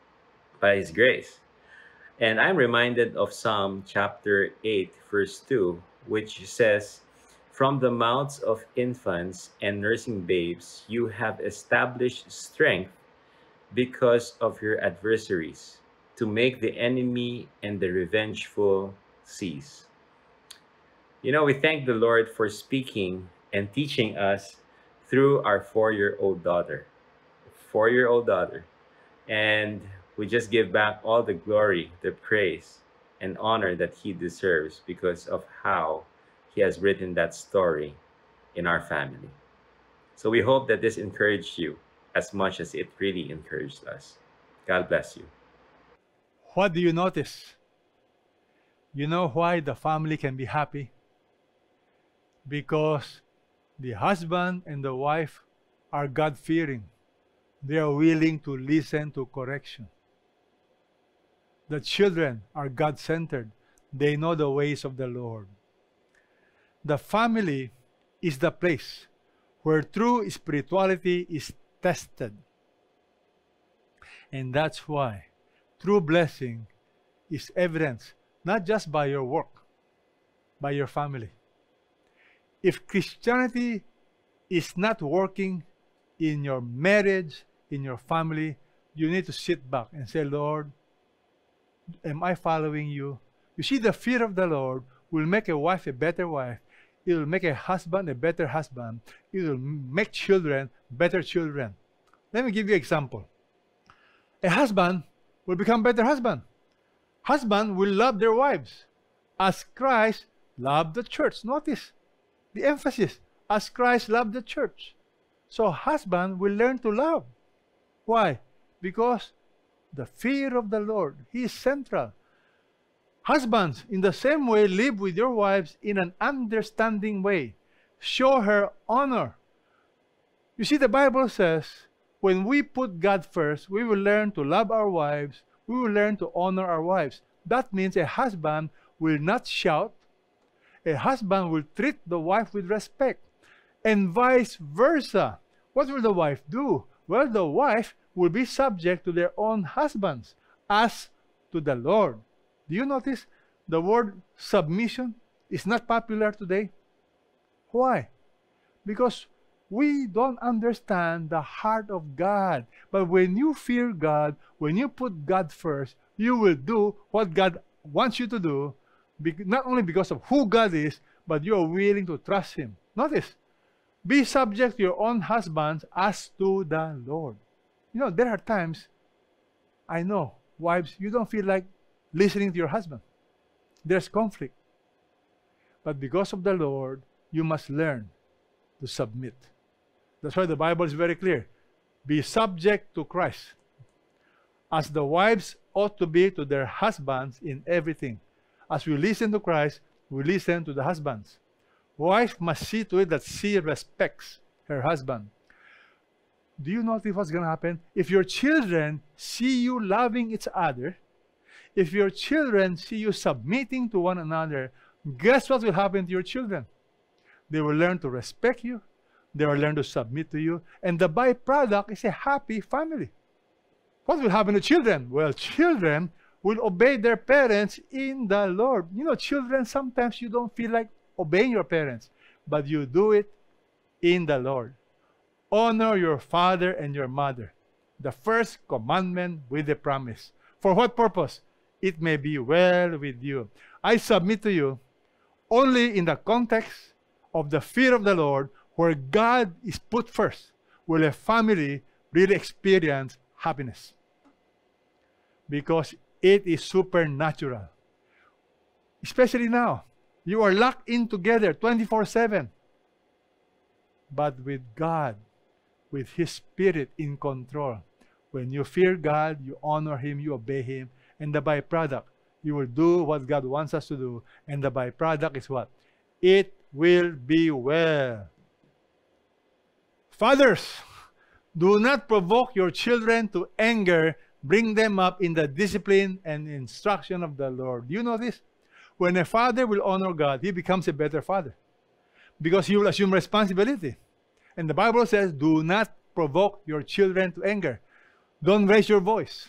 by His grace. And I'm reminded of Psalm chapter eight, verse two, which says, from the mouths of infants and nursing babes, you have established strength because of your adversaries, to make the enemy and the revengeful cease. You know, we thank the Lord for speaking and teaching us through our four-year-old daughter. Four-year-old daughter. And we just give back all the glory, the praise, and honor that He deserves because of how He has written that story in our family. So we hope that this encouraged you as much as it really encouraged us. God bless you. What do you notice? You know why the family can be happy? Because the husband and the wife are God-fearing. They are willing to listen to correction. The children are God-centered. They know the ways of the Lord. The family is the place where true spirituality is tested. And that's why true blessing is evidenced not just by your work, by your family. If Christianity is not working in your marriage, in your family, you need to sit back and say, Lord, am I following you? You see, the fear of the Lord will make a wife a better wife. It will make a husband a better husband. It will make children better children. Let me give you an example. A husband will become better husband. Husband will love their wives as Christ loved the church. Notice the emphasis, as Christ loved the church. So husband will learn to love. Why? Because the fear of the Lord, He is central. Husbands, in the same way, live with your wives in an understanding way. Show her honor. You see, the Bible says, when we put God first, we will learn to love our wives, we will learn to honor our wives. That means a husband will not shout. A husband will treat the wife with respect. And vice versa. What will the wife do? Well, the wife will be subject to their own husbands, as to the Lord. Do you notice the word submission is not popular today? Why? Because we don't understand the heart of God. But when you fear God, when you put God first, you will do what God wants you to do, not only because of who God is, but you are willing to trust Him. Notice, be subject to your own husbands as to the Lord. You know, there are times, I know, wives, you don't feel like listening to your husband. There's conflict. But because of the Lord, you must learn to submit. That's why the Bible is very clear. Be subject to Christ, as the wives ought to be to their husbands in everything. As we listen to Christ, we listen to the husbands. Wife must see to it that she respects her husband. Do you notice what's going to happen? If your children see you loving each other, if your children see you submitting to one another, guess what will happen to your children? They will learn to respect you. They will learn to submit to you. And the byproduct is a happy family. What will happen to children? Well, children will obey their parents in the Lord. You know, children, sometimes you don't feel like obeying your parents, but you do it in the Lord. Honor your father and your mother. The first commandment with a promise. For what purpose? It may be well with you. I submit to you only in the context of the fear of the Lord, where God is put first, will a family really experience happiness. Because it is supernatural. Especially now. You are locked in together twenty-four seven. But with God, with His Spirit in control. When you fear God, you honor Him, you obey Him, and the byproduct, you will do what God wants us to do, and the byproduct is what? It will be well. Fathers, do not provoke your children to anger. Bring them up in the discipline and instruction of the Lord. Do you know this? When a father will honor God, he becomes a better father, because he will assume responsibility. And the Bible says, do not provoke your children to anger. Don't raise your voice.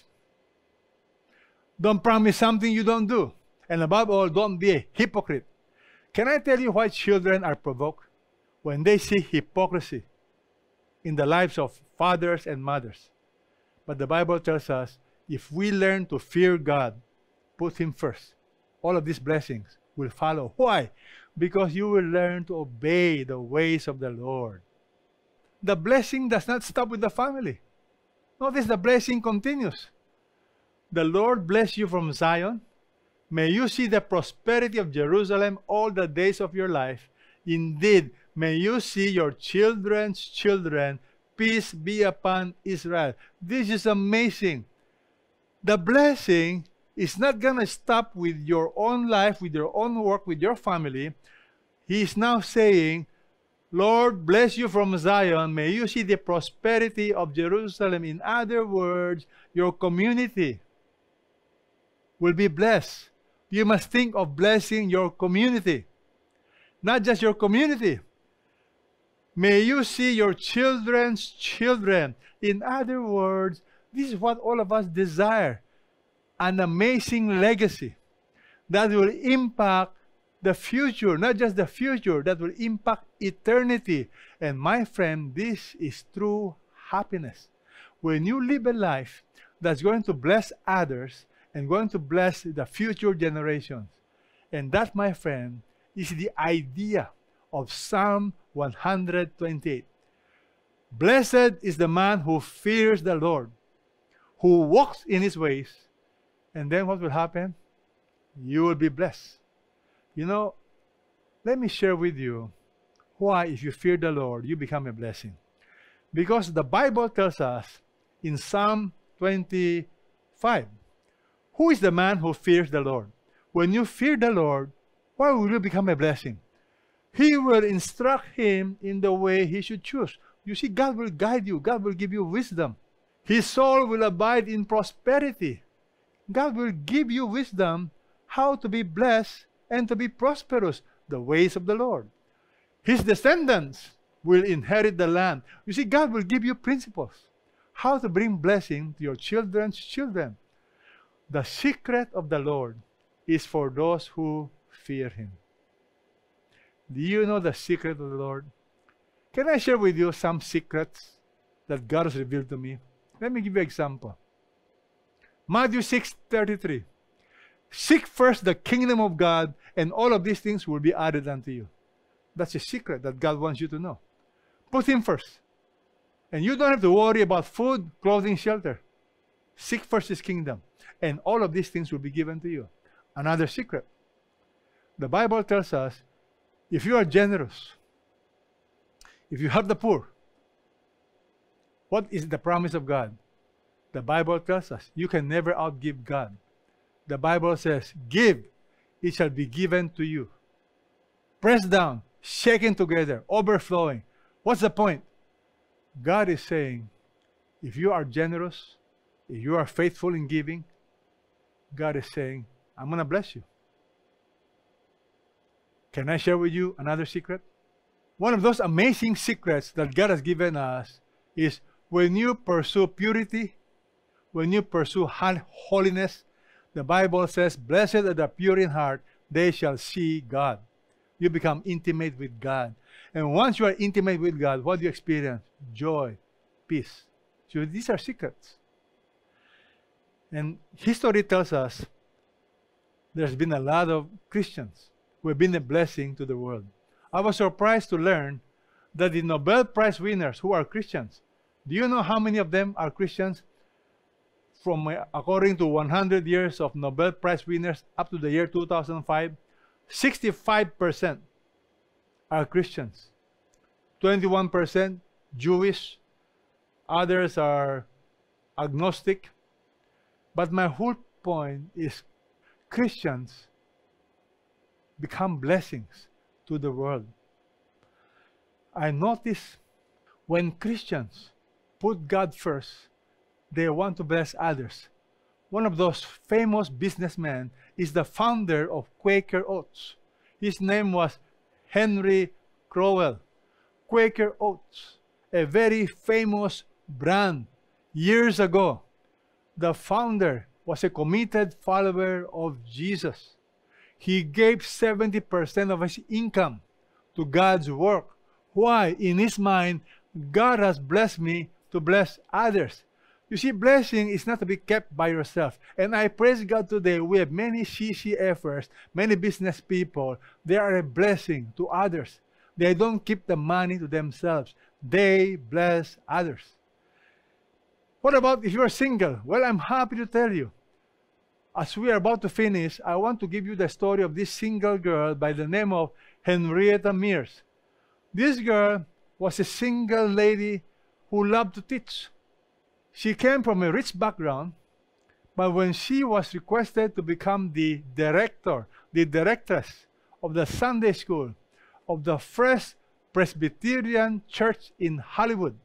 Don't promise something you don't do. And above all, don't be a hypocrite. Can I tell you why children are provoked? When they see hypocrisy in the lives of fathers and mothers. But the Bible tells us, if we learn to fear God, put Him first, all of these blessings will follow. Why? Because you will learn to obey the ways of the Lord. The blessing does not stop with the family. Notice the blessing continues. The Lord bless you from Zion. May you see the prosperity of Jerusalem all the days of your life. Indeed, may you see your children's children. Peace be upon Israel. This is amazing. The blessing is not going to stop with your own life, with your own work, with your family. He is now saying, Lord, bless you from Zion. May you see the prosperity of Jerusalem. In other words, your community will be blessed. You must think of blessing your community. Not just your community. May you see your children's children. In other words, this is what all of us desire. An amazing legacy that will impact the future, not just the future, that will impact eternity. And my friend, this is true happiness. When you live a life that's going to bless others and going to bless the future generations. And that, my friend, is the idea of Psalm one hundred twenty-eight. Blessed is the man who fears the Lord, who walks in His ways. And then what will happen? You will be blessed. You know, let me share with you why, if you fear the Lord, you become a blessing. Because the Bible tells us in Psalm twenty-five, who is the man who fears the Lord? when you fear the Lord, why will you become a blessing? He will instruct him in the way he should choose. You see, God will guide you. God will give you wisdom. His soul will abide in prosperity. God will give you wisdom how to be blessed and to be prosperous, the ways of the Lord. His descendants will inherit the land. You see, God will give you principles how to bring blessing to your children's children. The secret of the Lord is for those who fear him. Do you know the secret of the Lord? Can I share with you some secrets that God has revealed to me? Let me give you an example. Matthew six thirty-three. Seek first the kingdom of God, and all of these things will be added unto you. That's a secret that God wants you to know. Put him first. And you don't have to worry about food, clothing, shelter. Seek first his kingdom, and all of these things will be given to you. Another secret. The Bible tells us, if you are generous, if you help the poor, what is the promise of God? The Bible tells us, you can never outgive God. The Bible says, give, it shall be given to you. Pressed down, shaken together, overflowing. What's the point? God is saying, if you are generous, if you are faithful in giving, God is saying, I'm going to bless you. Can I share with you another secret? One of those amazing secrets that God has given us is when you pursue purity, when you pursue holiness, the Bible says, blessed are the pure in heart, they shall see God. You become intimate with God. And once you are intimate with God, what do you experience? Joy, peace. So these are secrets. And history tells us there's been a lot of Christians who have been a blessing to the world. I was surprised to learn that the Nobel Prize winners who are Christians, do you know how many of them are Christians? From uh, according to one hundred years of Nobel Prize winners up to the year two thousand five, sixty-five percent are Christians. twenty-one percent Jewish. Others are agnostic. But my whole point is Christians become blessings to the world. I notice when Christians put God first, they want to bless others. One of those famous businessmen is the founder of Quaker Oats. His name was Henry Crowell. Quaker Oats, a very famous brand. Years ago, the founder was a committed follower of Jesus. He gave seventy percent of his income to God's work. Why? In his mind, God has blessed me to bless others. You see, blessing is not to be kept by yourself. And I praise God today, we have many C C Fers, many business people. They are a blessing to others. They don't keep the money to themselves. They bless others. What about if you're single? Well, I'm happy to tell you. As we are about to finish, I want to give you the story of this single girl by the name of Henrietta Mears. This girl was a single lady who loved to teach. She came from a rich background, but when she was requested to become the director, the directress of the Sunday school of the First Presbyterian Church in Hollywood,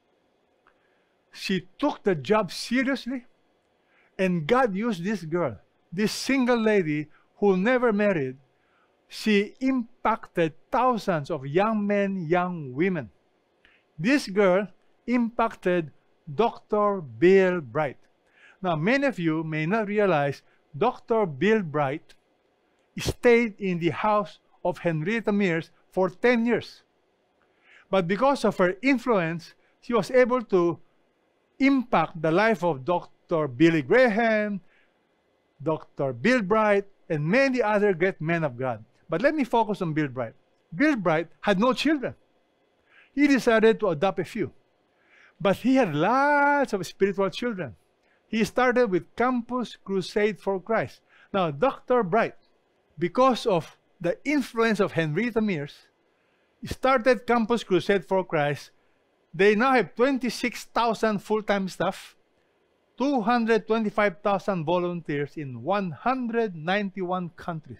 she took the job seriously, and God used this girl, this single lady who never married. She impacted thousands of young men, young women. This girl impacted Doctor Bill Bright. Now, many of you may not realize Doctor Bill Bright stayed in the house of Henrietta Mears for ten years. But because of her influence, she was able to impact the life of Doctor Billy Graham, Doctor Bill Bright, and many other great men of God. But let me focus on Bill Bright. Bill Bright had no children. He decided to adopt a few. But he had lots of spiritual children. He started with Campus Crusade for Christ. Now, Doctor Bright, because of the influence of Henrietta Mears, started Campus Crusade for Christ. They now have twenty-six thousand full-time staff. two hundred twenty-five thousand volunteers in one hundred ninety-one countries.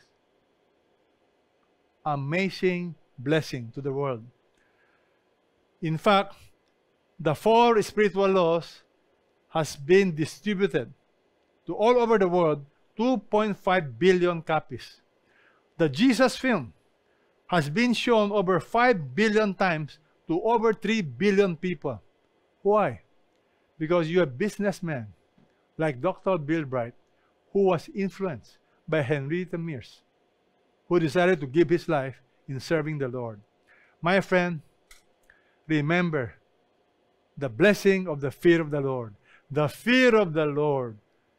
Amazing blessing to the world. In fact, the four spiritual laws has been distributed to all over the world, two point five billion copies. The Jesus film has been shown over five billion times to over three billion people. Why? Because you have businessmen like Doctor Bill Bright, who was influenced by Henrietta Mears, who decided to give his life in serving the Lord. My friend, remember the blessing of the fear of the Lord. The fear of the Lord.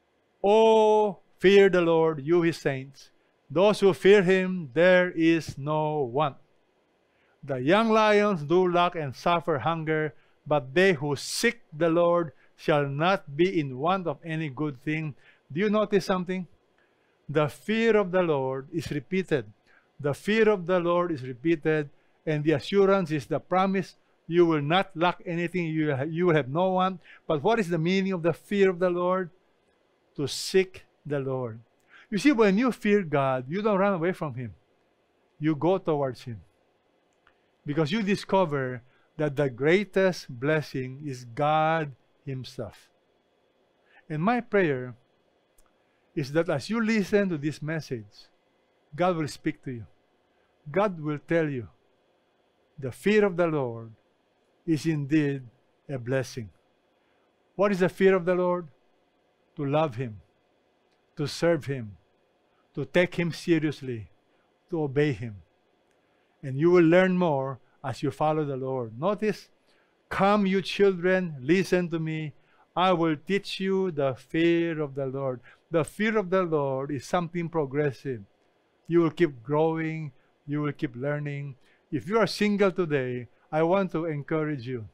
Oh, fear the Lord, you his saints. Those who fear him, there is no want. The young lions do lack and suffer hunger, but they who seek the Lord shall not be in want of any good thing. Do you notice something? The fear of the Lord is repeated. The fear of the Lord is repeated, and the assurance is the promise. You will not lack anything. You, you will have no want. But what is the meaning of the fear of the Lord? To seek the Lord. You see, when you fear God, you don't run away from him. You go towards him. Because you discover that the greatest blessing is God himself. And my prayer is that as you listen to this message, God will speak to you. God will tell you the fear of the Lord is indeed a blessing. What is the fear of the Lord? To love him, to serve him, to take him seriously, to obey him. And you will learn more as you follow the Lord. Notice, come you children, listen to me. I will teach you the fear of the Lord. The fear of the Lord is something progressive. You will keep growing. You will keep learning. If you are single today, I want to encourage you.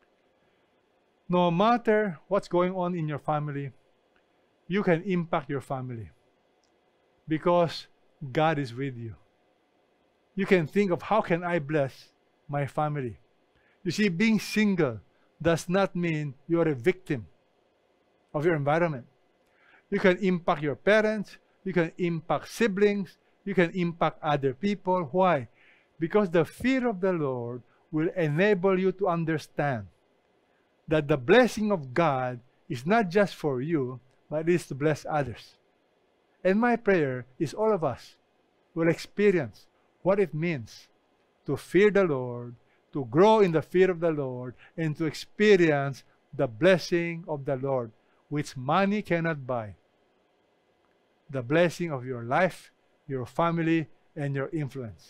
No matter what's going on in your family, you can impact your family because God is with you. You can think of how can I bless my family. You see, being single does not mean you are a victim of your environment. You can impact your parents. You can impact siblings. You can impact other people. Why? Because the fear of the Lord will enable you to understand that the blessing of God is not just for you, but it is to bless others. And my prayer is all of us will experience what it means to fear the Lord, to grow in the fear of the Lord, and to experience the blessing of the Lord, which money cannot buy. The blessing of your life, your family, and your influence.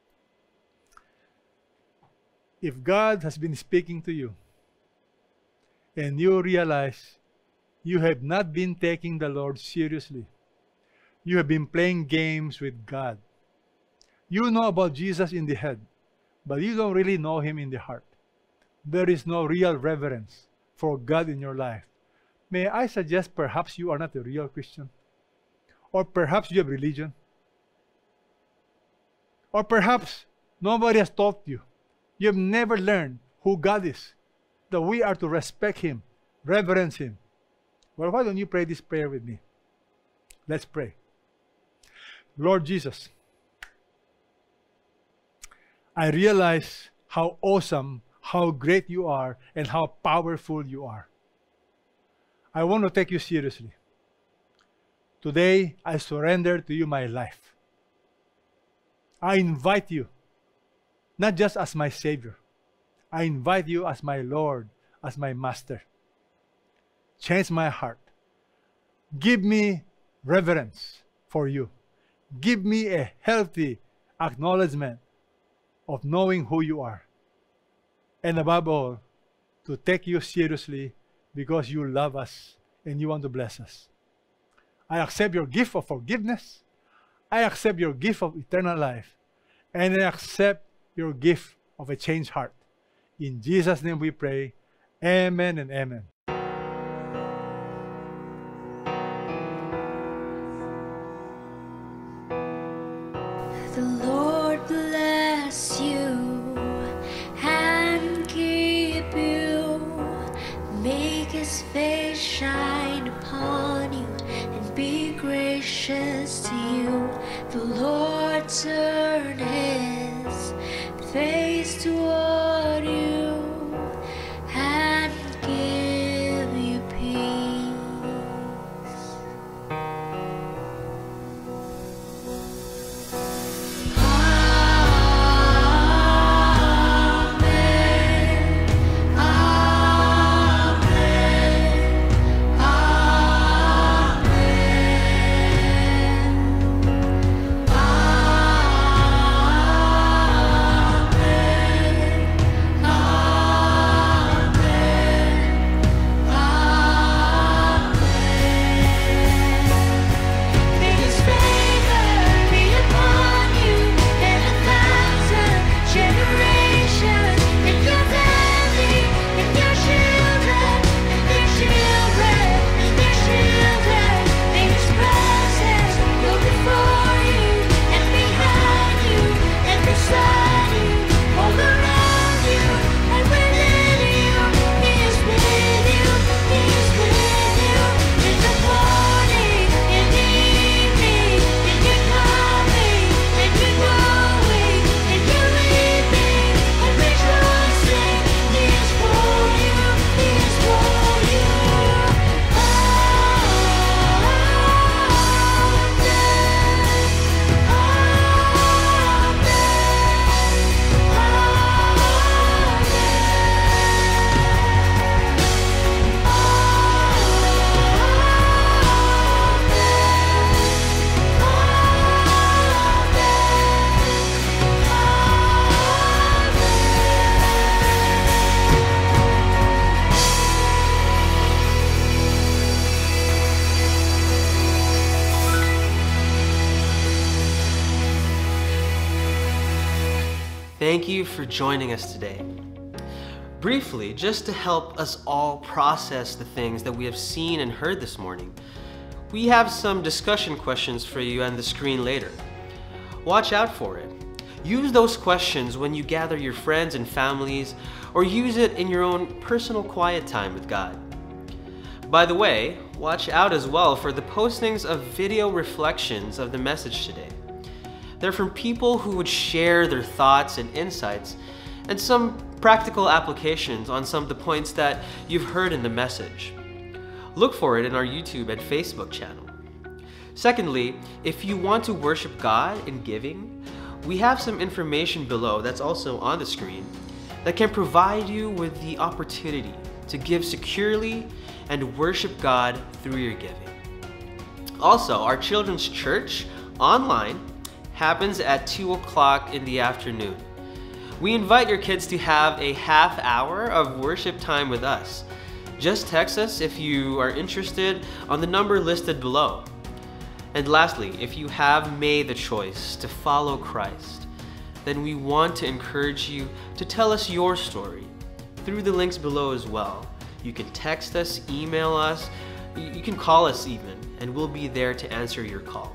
If God has been speaking to you, and you realize you have not been taking the Lord seriously, you have been playing games with God. You know about Jesus in the head, but you don't really know him in the heart. There is no real reverence for God in your life. May I suggest perhaps you are not a real Christian? Or perhaps you have religion? Or perhaps nobody has taught you. You have never learned who God is, that we are to respect him, reverence him. Well, why don't you pray this prayer with me? Let's pray. Lord Jesus, I realize how awesome, how great you are, and how powerful you are. I want to take you seriously. Today, I surrender to you my life. I invite you, not just as my Savior. I invite you as my Lord, as my Master. Change my heart. Give me reverence for you. Give me a healthy acknowledgement of knowing who you are. And above all, to take you seriously because you love us and you want to bless us. I accept your gift of forgiveness. I accept your gift of eternal life. And I accept your gift of a changed heart. In Jesus' name we pray. Amen and amen. The Lord bless you and keep you. Make make his face shine upon you and be gracious to you. The Lord turn his face toward you and give you peace. Thank you for joining us today. Briefly, just to help us all process the things that we have seen and heard this morning, we have some discussion questions for you on the screen later. Watch out for it. Use those questions when you gather your friends and families, or use it in your own personal quiet time with God. By the way, watch out as well for the postings of video reflections of the message today. They're from people who would share their thoughts and insights and some practical applications on some of the points that you've heard in the message. Look for it in our YouTube and Facebook channel. Secondly, if you want to worship God in giving, we have some information below that's also on the screen that can provide you with the opportunity to give securely and worship God through your giving. Also, our children's church online happens at two o'clock in the afternoon. We invite your kids to have a half hour of worship time with us. Just text us if you are interested on the number listed below. And lastly, if you have made the choice to follow Christ, then we want to encourage you to tell us your story through the links below as well. You can text us, email us, you can call us even, and we'll be there to answer your call.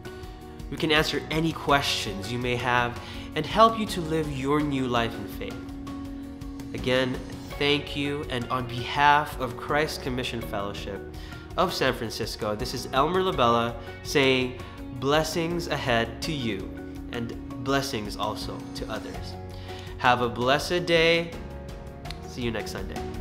We can answer any questions you may have and help you to live your new life in faith. Again, thank you, and on behalf of Christ Commission Fellowship of San Francisco, this is Elmer Labella saying blessings ahead to you and blessings also to others. Have a blessed day. See you next Sunday.